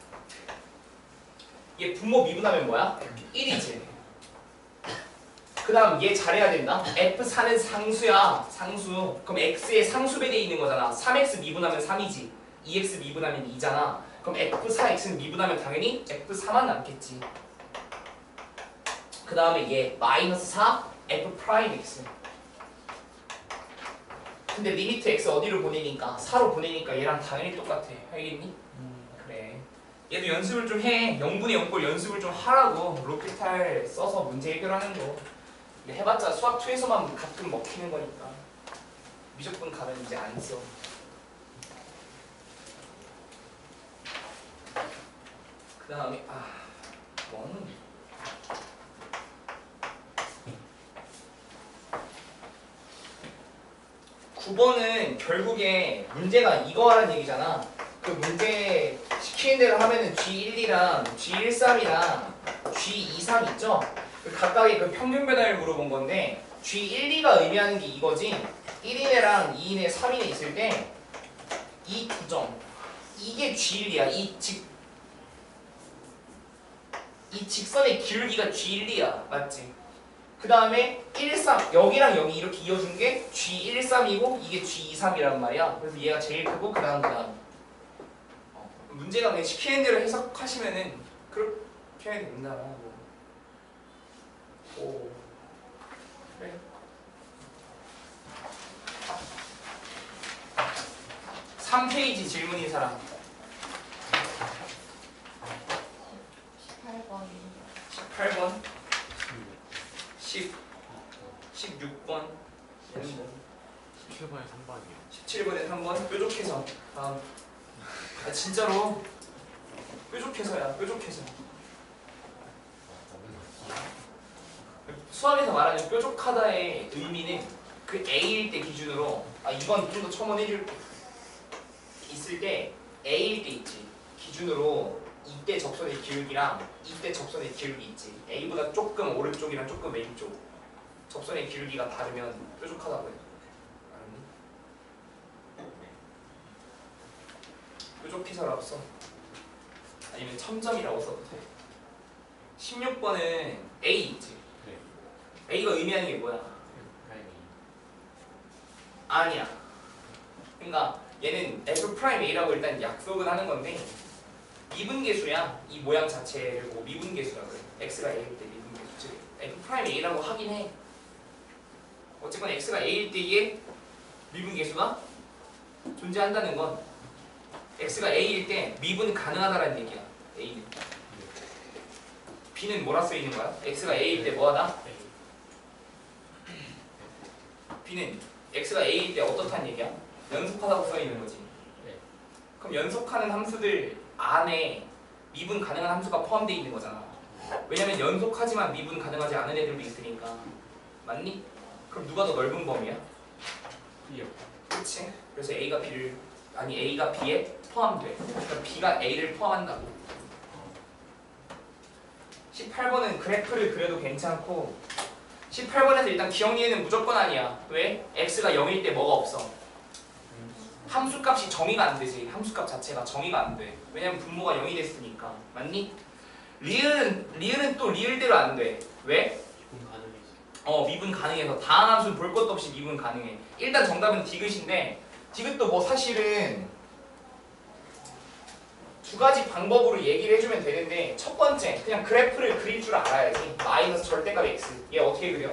얘 분모 미분하면 뭐야? 일이지. 그 다음 얘 잘해야 된다. 에프 사는 상수야. 상수. 그럼 x의 상수배되어 있는 거잖아. 삼 엑스 미분하면 삼이지. 이 엑스 미분하면 이잖아. 그럼 에프 사 엑스는 미분하면 당연히 에프 사만 남겠지. 그 다음에 얘 마이너스 사 f 프라임 x. 근데 리미트 x 어디로 보내니까? 사로 보내니까 얘랑 당연히 똑같아. 알겠니? 음, 그래. 얘도 연습을 좀 해. 영분의 영꼴 연습을 좀 하라고. 로피탈 써서 문제 해결하는 거. 근데 해봤자 수학 이에서만 가끔 먹히는 거니까 무조건 가면 이제 안 써. 그 다음에 아 뭐는 구 번은 결국에 문제가 이거 하라는 얘기잖아. 그 문제 시키는 대로 하면은 지 일, 이랑 지 일, 삼이랑 지 이, 삼 있죠? 그 각각의 그 평균 변화를 물어본 건데 지 일, 이가 의미하는 게 이거지. 일 인애랑 이 인애, 삼 인애 있을 때 이 두 점 이게 지 일, 이야. 이 직, 이 직선의 기울기가 지 일, 이야. 맞지? 그 다음에 일, 삼 여기랑 여기 이렇게 이어준 게 지 일, 삼이고 이게 지 이, 삼이란 말이야. 그래서 얘가 제일 크고 그 다음 그 다음 어, 문제가 그냥 시키는 대로 해석하시면은 그렇게 해야 된다. 뭐. 오 그래. 삼 페이지 질문인 사람. 십팔 번. 십팔 번 십, 십육 번 십칠 번에 삼 번이요. 십칠 번에 삼 번 뾰족해서. 다음. 아 진짜로 뾰족해서야. 뾰족해서. 수학에서 말하는 뾰족하다의 의미는 그 A일 때 기준으로 아 이건 좀 더 첨언해줄 있을 때 A일 때 있지 기준으로 이때 접선의 기울기랑 이때 접선의 기울기 있지. A보다 조금 오른쪽이랑 조금 왼쪽 접선의 기울기가 다르면 뾰족하다고 해. 알았니? 뾰족해서라고 써. 아니면 첨점이라고 써도 돼. 십육 번은 A 있지. 네. A가 의미하는 게 뭐야? 프라임이. 아니야. 그러니까 얘는 F 프라임 A라고 일단 약속은 하는 건데 미분계수야. 이 모양 자체를 보고 미분계수라고 그래. X가 A일 때 미분계수. 즉 F 프라임 A라고 하긴 해. 어쨌건 X가 A일 때의 미분계수가 존재한다는 건 X가 A일 때 미분 가능하다라는 얘기야. A는. B는 뭐라 써 있는 거야? X가 A일 때 뭐하다? B는 x가 a일 때 어떻다는 얘기야? 연속하다고 써 있는 거지. 네. 그럼 연속하는 함수들 안에 미분 가능한 함수가 포함되어 있는 거잖아. 왜냐면 연속하지만 미분 가능하지 않은 애들도 있으니까. 맞니? 그럼 누가 더 넓은 범위야? B요. 그치? 그래서 a가 b를 아니 a가 b에 포함돼. 그러니까 b가 a를 포함한다고. 십팔 번은 그래프를 그려도 괜찮고 십팔 번에서 일단 기억리에는 무조건 아니야. 왜? x가 영일 때 뭐가 없어? 함수값이 정의가 안 되지. 함수값 자체가 정의가 안 돼. 왜냐면 분모가 영이 됐으니까. 맞니? 리을은 리을은 또 리을대로 안 돼. 왜? 미분 가능이지. 어 미분 가능해서 다항 함수는 볼 것도 없이 미분 가능해. 일단 정답은 디귿인데 디귿도 뭐 사실은 두 가지 방법으로 얘기를 해주면 되는데 첫 번째 그냥 그래프를 그릴 줄 알아야지. 마이너스 절대값 x 얘 어떻게 그려?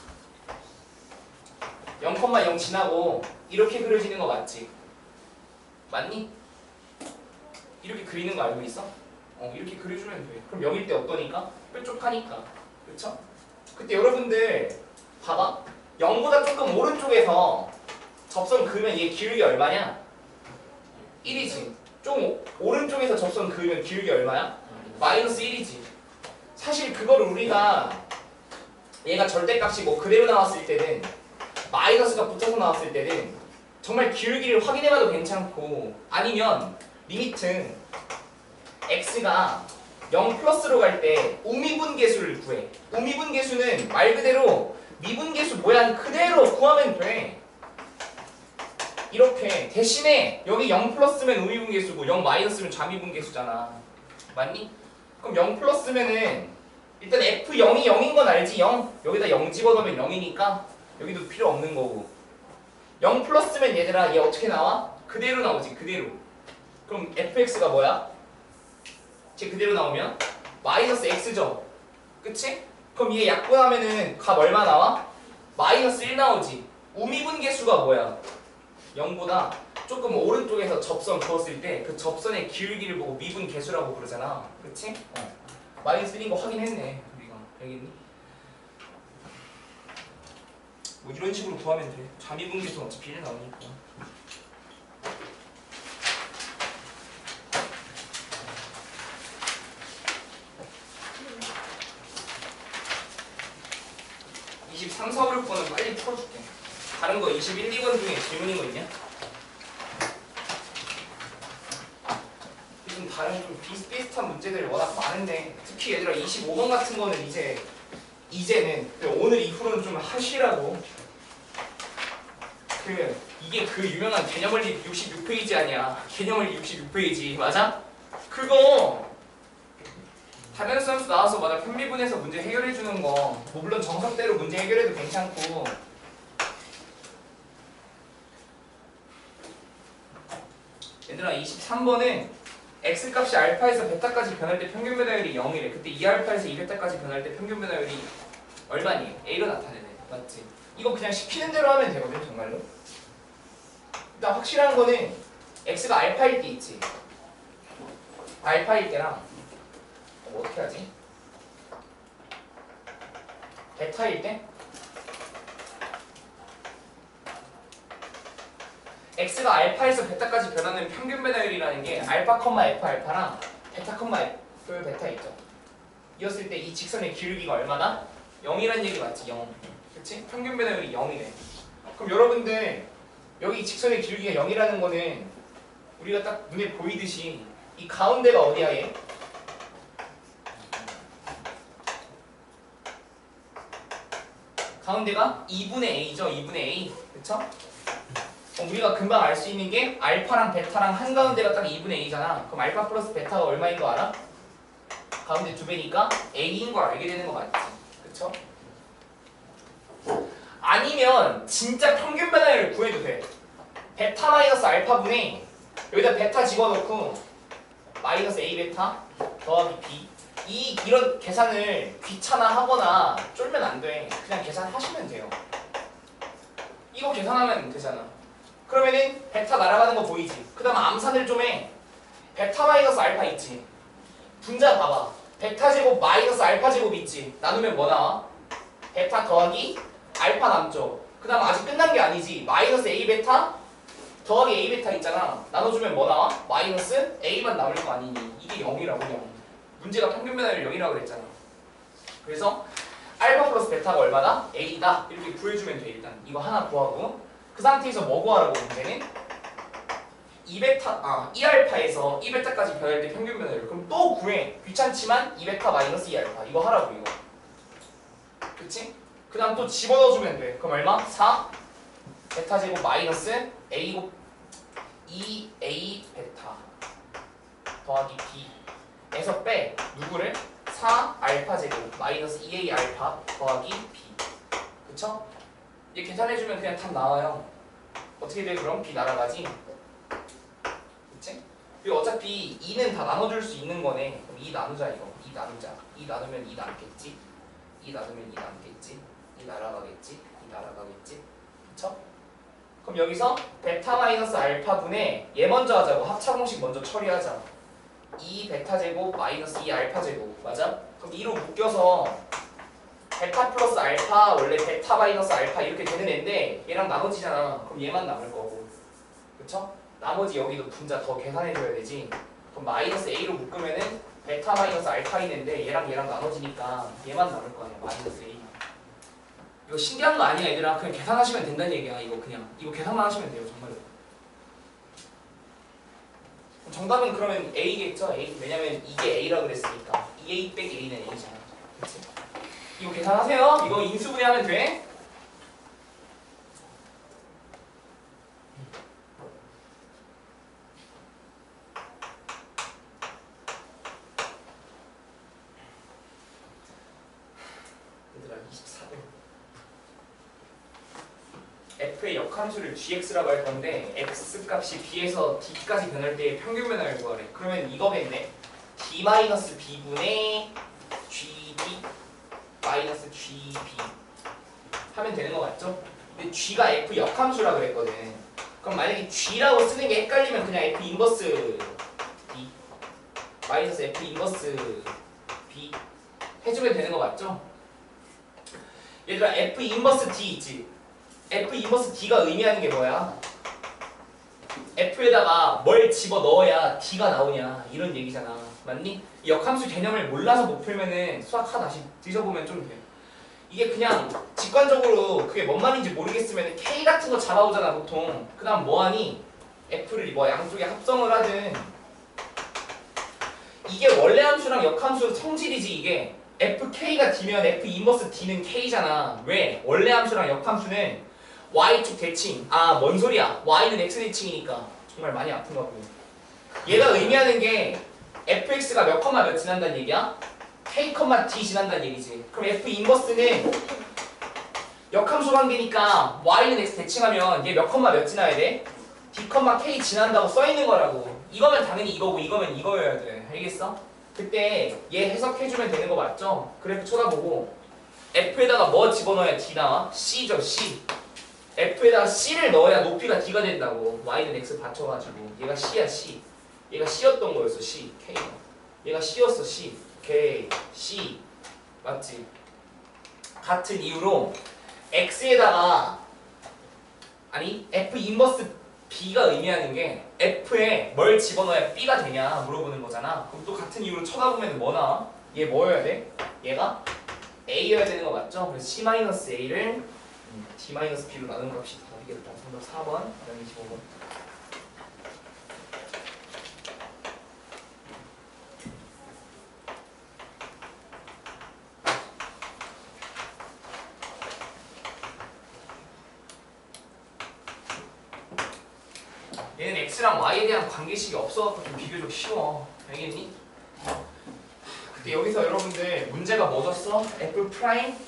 영 영 지나고 이렇게 그려지는 거 맞지? 맞니? 이렇게 그리는 거 알고 있어? 어 이렇게 그려주면 돼. 그럼 영일 때 어떠니까? 뾰족하니까. 그쵸? 그때 여러분들 봐봐. 영보다 조금 오른쪽에서 접선 그으면 얘 기울기 얼마냐? 일이지. 좀 오른쪽에서 접선 그으면 기울기 얼마야? 마이너스 일이지. 사실 그거를 우리가 얘가 절대값이 뭐 그대로 나왔을 때는 마이너스가 붙어서 나왔을 때는 정말 기울기를 확인해봐도 괜찮고 아니면 리미트 x가 영 플러스로 갈 때 우미분계수를 구해. 우미분계수는 말 그대로 미분계수 모양 그대로 구하면 돼. 이렇게 대신에 여기 영 플러스면 우미분계수고 영 마이너스면 좌미분계수잖아. 맞니? 그럼 영 플러스면은 일단 에프 영이 영인 건 알지? 영 여기다 영 집어넣으면 영이니까 여기도 필요 없는 거고 영 플러스면 얘들아 얘 어떻게 나와? 그대로 나오지 그대로. 그럼 에프엑스가 뭐야? 쟤 그대로 나오면 마이너스 x죠. 그치? 그럼 얘 약분하면은 값 얼마 나와? 마이너스 일 나오지. 우미분계수가 뭐야? 영보다 조금 오른쪽에서 접선 그었을 때 그 접선의 기울기를 보고 미분계수라고 부르잖아. 그치? 어. 마이너스 일인 거 확인했네 우리가. 알겠니? 뭐 이런 식으로 구하면 돼. 좌미분계수는 어차피 일 나오니까. 이십삼, 사, 오, 육 번은 빨리 풀어줄게. 다른 거 이십일, 이 번 중에 질문인 거 있냐? 요즘 다른 좀 비슷비슷한 문제들이 워낙 많은데 특히 얘들아 이십오 번 같은 거는 이제 이제는 오늘 이후로는 좀 하시라고. 그 이게 그 유명한 개념원리 육십육 페이지 아니야. 개념원리 육십육 페이지 맞아? 그거 다변수함수 나와서 맞아 편미분해서 문제 해결해 주는 거 뭐 물론 정석대로 문제 해결해도 괜찮고 얘들아 이십삼 번은 x값이 알파에서 베타까지 변할 때 평균 변화율이 영이래. 그때 이 알파에서 이 베타까지 변할 때 평균 변화율이 얼마니? a로 나타내네. 맞지? 이거 그냥 시키는 대로 하면 되거든 정말로. 일단 확실한 거는 x가 알파일 때 있지. 알파일 때랑 뭐 어떻게 하지? 베타일 때? x가 알파에서 베타까지 변하는 평균 변화율이라는 게 알파, F 알파랑 베타, F 베타 있죠. 이었을 때 이 직선의 기울기가 얼마나? 영이란 얘기 맞지? 영. 그치? 평균 변화율이 영이래. 그럼 여러분들 여기 직선의 기울기가 영이라는 거는 우리가 딱 눈에 보이듯이 이 가운데가 어디야 얘? 가운데가 이분의 a죠. 이분의 a. 그쵸? 우리가 금방 알 수 있는 게 알파랑 베타랑 한가운데가 딱 이분의 a잖아. 그럼 알파 플러스 베타가 얼마인 거 알아? 가운데 두 배니까 a인 거 알게 되는 거 맞지? 그쵸? 아니면 진짜 평균 변화율을 구해도 돼. 베타 마이너스 알파분의 여기다 베타 집어넣고 마이너스 a 베타 더하기 b 이 이런 계산을 귀찮아 하거나 쫄면 안 돼. 그냥 계산하시면 돼요. 이거 계산하면 되잖아. 그러면은 베타 날아가는 거 보이지? 그 다음 암산을 좀 해. 베타 마이너스 알파 있지? 분자 봐봐. 베타 제곱 마이너스 알파 제곱 있지? 나누면 뭐 나와? 베타 더하기 알파 남죠? 그 그 다음 아직 끝난 게 아니지. 마이너스 A 베타 더하기 A 베타 있잖아. 나눠주면 뭐 나와? 마이너스 A만 남을 거 아니니. 이게 영이라고 영. 문제가 평균 변화율 영이라고 그랬잖아. 그래서 알파 플러스 베타가 얼마다? A다. 이렇게 구해주면 돼. 일단 이거 하나 구하고 그 상태에서 뭐 구하라고 문제는? 이 베타, 아, 이 알파에서 이 베타까지 변할 때 평균 변화율. 그럼 또 구해. 귀찮지만 이 베타 마이너스 이 알파. 이거 하라고 이거. 그치? 그 다음 또 집어넣어주면 돼. 그럼 얼마? 사 베타 제곱 마이너스 A 곱 이 A 베타 더하기 B에서 빼. 누구를? 사 알파 제곱 마이너스 이 A 알파 더하기 B. 그쵸? 이제 계산해주면 그냥 답 나와요. 어떻게 돼 그럼? B 날아가지? 그치? 그리고 어차피 이는 다 나눠줄 수 있는 거네. 그럼 이 나누자 이거. 이 나누자. 이 나누면 이 남겠지? 이 나누면 이 남겠지? 이 날아가겠지? 이 날아가겠지? 그쵸? 그럼 여기서 베타 마이너스 알파 분의 얘 먼저 하자고. 합차 공식 먼저 처리하자. 이 베타 제곱 마이너스 이 알파 제곱. 맞아? 그럼 이로 묶여서 베타 플러스 알파 원래 베타 마이너스 알파 이렇게 되는 애인데 얘랑 나눠지잖아. 그럼 얘만 남을 거고. 그쵸? 나머지 여기도 분자 더 계산해줘야 되지. 그럼 마이너스 A로 묶으면은 베타 마이너스 알파인 애인데 얘랑 얘랑 나눠지니까 얘만 남을 거 아니야. 마이너스 A. 이거 신기한 거 아니야 얘들아. 그냥 계산하시면 된다는 얘기야. 이거 그냥 이거 계산만 하시면 돼요 정말로. 정답은 그러면 A겠죠? A. 왜냐면 이게 A라 그랬으니까 이 A 빼기 A는 A잖아. 그치? 이거 계산하세요. 이거 인수분해하면 돼. 얘들아 이십사 번. F의 역함수를 gx라고 할 건데 x 값이 b에서 d까지 변할 때 평균 변화를 구하래. 그러면 이거겠네. d-b분의 gd 마이너스 gb 하면 되는 거 맞죠? 근데 g가 f 역함수라 그랬거든. 그럼 만약에 g라고 쓰는 게 헷갈리면 그냥 f 인버스 d 마이너스 f 인버스 b 해주면 되는 거 맞죠? 얘들아 f 인버스 d 있지? f 인버스 d가 의미하는 게 뭐야? f에다가 뭘 집어넣어야 d가 나오냐 이런 얘기잖아. 맞니? 이 역함수 개념을 몰라서 못 풀면은 수학하 다시 뒤져보면 좀 돼. 이게 그냥 직관적으로 그게 뭔 말인지 모르겠으면 k 같은 거 잡아오잖아 보통. 그 다음 뭐하니? f를 뭐 양쪽에 합성을 하든. 이게 원래 함수랑 역함수 성질이지 이게. fk가 d면 f 인버스 d는 k잖아. 왜? 원래 함수랑 역함수는 y축 대칭. 아, 뭔 소리야? y는 x 대칭이니까. 정말 많이 아픈 거고. 얘가 의미하는 게 fx가 몇 컴마 몇 지난다는 얘기야? k 컴마 d 지난다는 얘기지. 그럼 f 인버스는 역함수 관계니까 y는 x 대칭하면 얘 몇 컴마 몇 지나야 돼? d 컴마 k 지난다고 써있는 거라고. 이거면 당연히 이거고 이거면 이거여야 돼. 알겠어? 그때 얘 해석해주면 되는 거 맞죠? 그래프 쳐다보고 f에다가 뭐 집어넣어야 d 나와? c죠 c. f에다가 c를 넣어야 높이가 d가 된다고. y는 x 받쳐가지고. 얘가 c야 c. 얘가 c였던 거였어 c. k. 얘가 c였어 c. k, c. 맞지? 같은 이유로 x에다가 아니 f 인버스 b가 의미하는 게 f에 뭘 집어넣어야 b가 되냐 물어보는 거잖아. 그럼 또 같은 이유로 쳐다보면 뭐 나와? 얘 뭐여야 돼? 얘가 a여야 되는 거 맞죠? 그래서 c-a를 d-b로 나눈 값이 답이겠다. 정답 사 번, 그다음 이십오 번. 얘는 x랑 y에 대한 관계식이 없어갖고 좀 비교적 쉬워. 알겠니? 근데 여기서 여러분들 문제가 뭐 줬어? f 프라임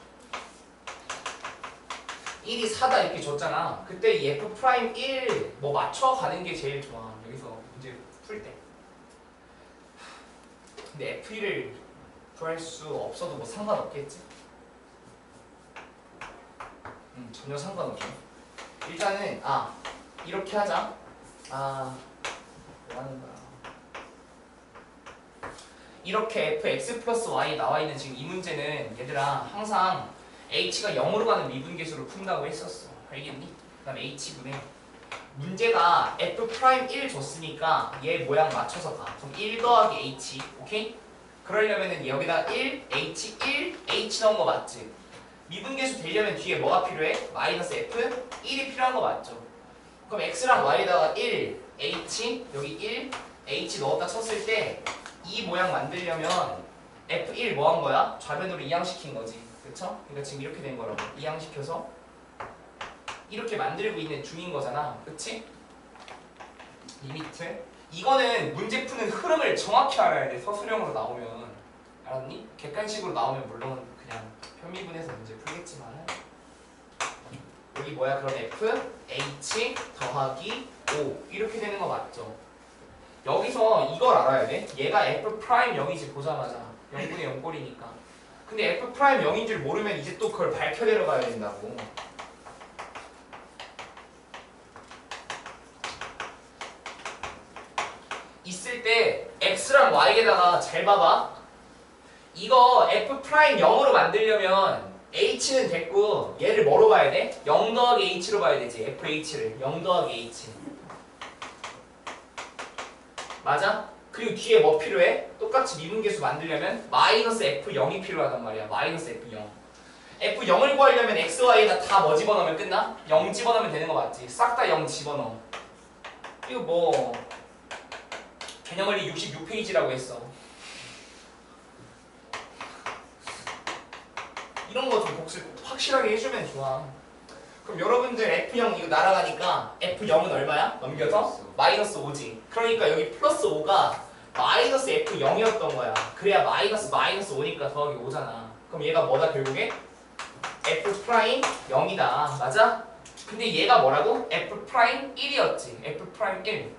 일이 사다 이렇게 줬잖아. 그때 이 f 프라임 일 뭐 맞춰가는 게 제일 좋아. 여기서 문제 풀 때. 근데 에프 일을 구할 수 없어도 뭐 상관없겠지? 음, 전혀 상관없어. 일단은 아 이렇게 하자. 아 뭐 하는 거야? 이렇게 fx 플러스 y 나와 있는 지금 이 문제는 얘들아 항상 h가 영으로 가는 미분계수로 푼다고 했었어. 알겠니? 그 다음에 h분의 문제가 f' 일 줬으니까 얘 모양 맞춰서 가. 그럼 일 더하기 h. 오케이? 그러려면은 여기다 일, h, 일, h 넣은 거 맞지? 미분계수 되려면 뒤에 뭐가 필요해? 마이너스 f, 일이 필요한 거 맞죠? 그럼 x랑 y에다가 일, h, 여기 일, h 넣었다 쳤을 때 이 모양 만들려면 에프 일 뭐 한 거야? 좌변으로 이항시킨 거지. 그쵸? 그러니까 지금 이렇게 된 거라고. 이항시켜서 이렇게 만들고 있는 중인 거잖아. 그치? 리미트. 이거는 문제 푸는 흐름을 정확히 알아야 돼. 서술형으로 나오면. 알았니? 객관식으로 나오면 물론 그냥 편미분해서 문제 풀겠지만 여기 뭐야? 그럼 f, h 더하기 오 이렇게 되는 거 맞죠? 여기서 이걸 알아야 돼. 얘가 f' 영이지 보자마자 영분의 영꼴이니까. 근데 f' 영인 줄 모르면 이제 또 그걸 밝혀 내려가야 된다고. 있을 때 x랑 y에다가 잘 봐봐. 이거 f' 영으로 만들려면 h는 됐고 얘를 뭐로 봐야 돼? 영 더하기 h로 봐야 되지. fh를 영 더하기 h. 맞아? 그리고 뒤에 뭐 필요해? 똑같이 미분계수 만들려면 마이너스 에프 영이 필요하단 말이야. 마이너스 에프 영. 에프 영을 구하려면 x, y에다 다 뭐 집어넣으면 끝나? 영 집어넣으면 되는 거 맞지? 싹 다 영 집어넣어. 이거 뭐 개념원리 육십육 페이지라고 했어. 이런 거 좀 복습 확실하게 해주면 좋아. 그럼 여러분들 에프 영 이거 날아가니까 에프 영은 얼마야? 넘겨서? 마이너스 오지. 그러니까 여기 플러스 오가 마이너스 에프 영이었던 거야. 그래야 마이너스 마이너스 오니까 더하기 오잖아. 그럼 얘가 뭐다 결국에? f' 영이다. 맞아? 근데 얘가 뭐라고? f' 일이었지. f' 일.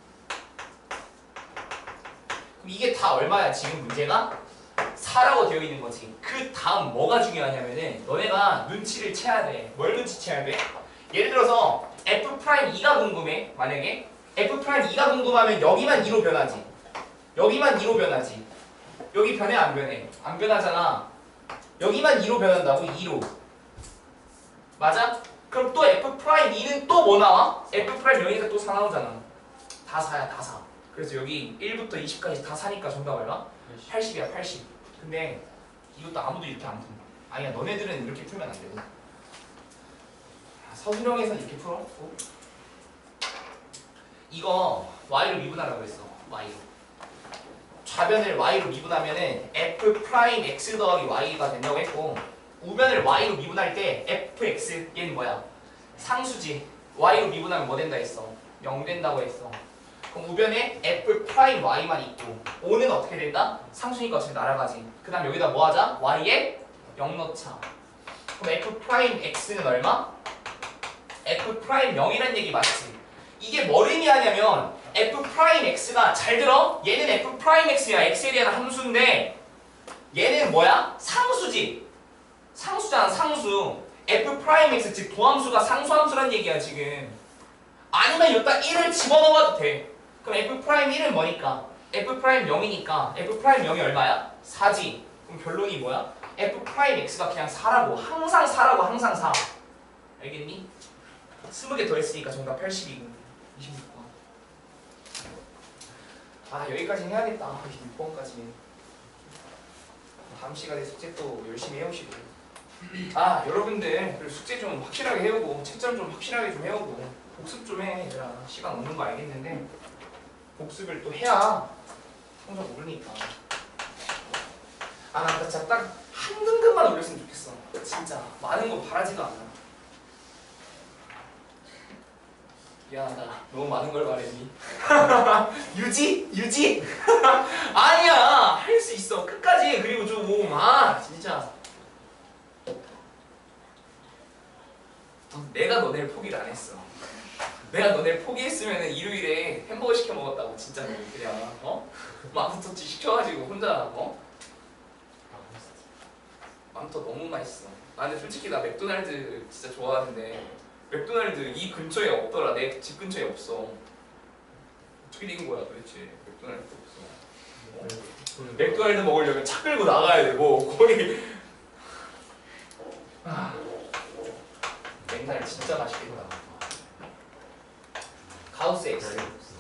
그럼 이게 다 얼마야 지금 문제가? 사라고 되어 있는 거지. 그 다음 뭐가 중요하냐면은 너네가 눈치를 채야 돼. 뭘 눈치채야 돼? 예를 들어서 f' 이가 궁금해. 만약에 f' 이가 궁금하면 여기만 이로 변하지. 여기만 이로 변하지. 여기 변해 안 변해? 안 변하잖아. 여기만 이로 변한다고. 이로. 맞아? 그럼 또 f' 이는 또 뭐 나와? f' 영이니까 또 사 나오잖아. 다 사야 다 사. 그래서 여기 일부터 이십까지 다 사니까 정답 얼마? 팔십이야 팔십. 근데 이것도 아무도 이렇게 안 푼다. 아니야 너네들은 이렇게 풀면 안 되고 서술형에서 이렇게 풀어. 이거 y로 미분하라고 했어. y로 좌변을 y로 미분하면은 f'(x) 더하기 y가 된다고 했고 우변을 y로 미분할 때 fx 얘는 뭐야? 상수지. y로 미분하면 뭐 된다 했어? 영 된다고 했어. 그럼 우변에 f'y만 있고 오는 어떻게 된다? 상수니까 어차피 날아가지. 그 다음 여기다 뭐 하자? y에 영 넣자. 그럼 f'x는 얼마? f' 영이란 얘기 맞지? 이게 뭘 의미하냐면 f'x가 잘 들어? 얘는 f'x야. x에 대한 함수인데 얘는 뭐야? 상수지. 상수잖아 상수. f'x 즉 도함수가 상수함수란 얘기야 지금. 아니면 여기다 일을 집어넣어도 돼. 그럼 f'일은 뭐니까? f' 영이니까 f' 영이 얼마야? 사지. 그럼 결론이 뭐야? f'x가 그냥 사라고. 항상 사라고. 항상 사. 알겠니? 스무 개 더 했으니까 정답 팔십이고 이십육 번. 아 여기까지 해야겠다. 이십육 번까지는. 다음 시간에 숙제 또 열심히 해오시고. 아 여러분들 그리고 숙제 좀 확실하게 해오고 채점 좀 확실하게 좀 해오고 복습 좀 해. 얘들아. 시간 없는 거 알겠는데 복습을 또 해야 성적 오르니까. 아 나 진짜 딱 한 등급만 올렸으면 좋겠어. 진짜 많은 거 바라지도 않아. 미안하다. 너무 많은 걸 말했니? 유지? 유지? 아니야. 할 수 있어. 끝까지. 그리고 좀 아 진짜 내가 너네를 포기를 안 했어. 내가 너네를 포기했으면 일요일에 햄버거 시켜 먹었다고 진짜로. 그냥 어? 맘스터치 시켜가지고 혼자 어? 맘스터 너무 맛있어. 나는 솔직히 나 맥도날드 진짜 좋아하는데 맥도날드 이 근처에 없더라. 내 집 근처에 없어. 어떻게 된 거야 도대체. 맥도날드 없어. 어? 맥도날드 먹으려면 차 끌고 나가야 되고 거기 아, 진짜 맛있겠다. 가우스 X.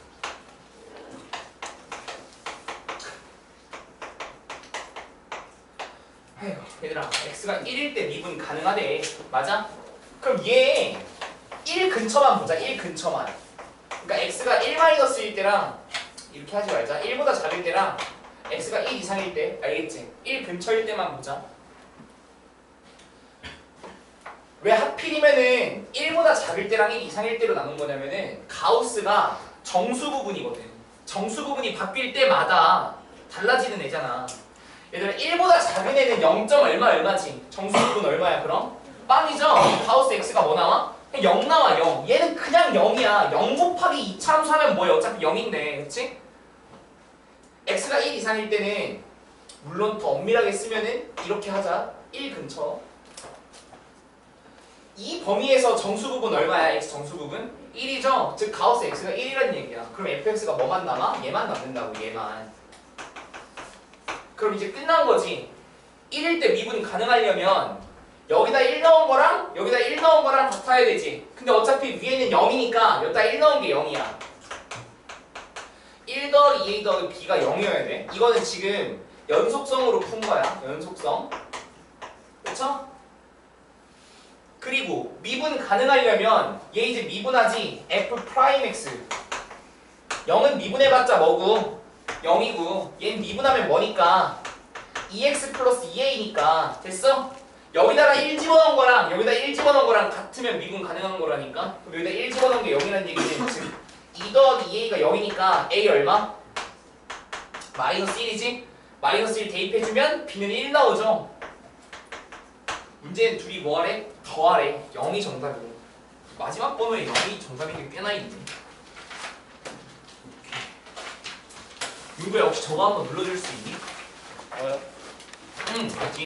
에휴, 얘들아, X가 일일 때 미분 가능하대. 맞아? 그럼 얘 일 근처만 보자. 일 근처만. 그러니까 X가 일 마이너스일 때랑 이렇게 하지 말자. 일보다 작을 때랑 X가 일 이상일 때, 알겠지? 일 근처일 때만 보자. 왜 하필이면은 일보다 작을 때랑 일 이상일 때로 나눈 거냐면은 가우스가 정수 부분이거든. 정수 부분이 바뀔 때마다 달라지는 애잖아. 얘들아, 일보다 작은 애는 영 점 얼마 얼마지? 정수 부분 얼마야 그럼? 빵이죠? 가우스 X가 뭐 나와? 영 나와. 영. 얘는 그냥 영이야. 영 곱하기 이차 함수 하면 뭐야? 어차피 영인데, 그치? X가 일 이상일 때는 물론 더 엄밀하게 쓰면은 이렇게 하자. 일 근처. 이 범위에서 정수 부분 얼마야? X 정수 부분? 일이죠? 즉 가우스 X가 일이라는 얘기야. 그럼 에프엑스가 뭐만 남아? 얘만 남는다고. 얘만. 그럼 이제 끝난 거지. 일일 때 미분이 가능하려면 여기다 일 넣은 거랑 여기다 일 넣은 거랑 같아야 되지. 근데 어차피 위에는 영이니까 여기다 일 넣은 게 영이야. 일 더하기 이 더하기 b가 영이어야 돼. 이거는 지금 연속성으로 푼 거야. 연속성. 그쵸? 그리고 미분 가능하려면 얘 이제 미분하지. f 프라임 x. 영은 미분해봤자 뭐고? 영이고. 얘는 미분하면 뭐니까? 이 엑스 플러스 이 에이니까. 됐어? 여기다가 일 집어넣은 거랑 여기다 일 집어넣은 거랑 같으면 미분 가능한 거라니까? 그럼 여기다 일 집어넣은 게 영이라는 얘기는 즉 이 더하기 이 에이가 영이니까 A 얼마? 마이너스 일이지? 마이너스 일 대입해주면 B는 일 나오죠? 문제는 둘이 뭐하래? 더하래. 영이 정답이고 마지막 번호에 영이 정답인 게 꽤나 있네. 윤구야 혹시 저거 한번 눌러줄 수 있니? 뭐요? 응.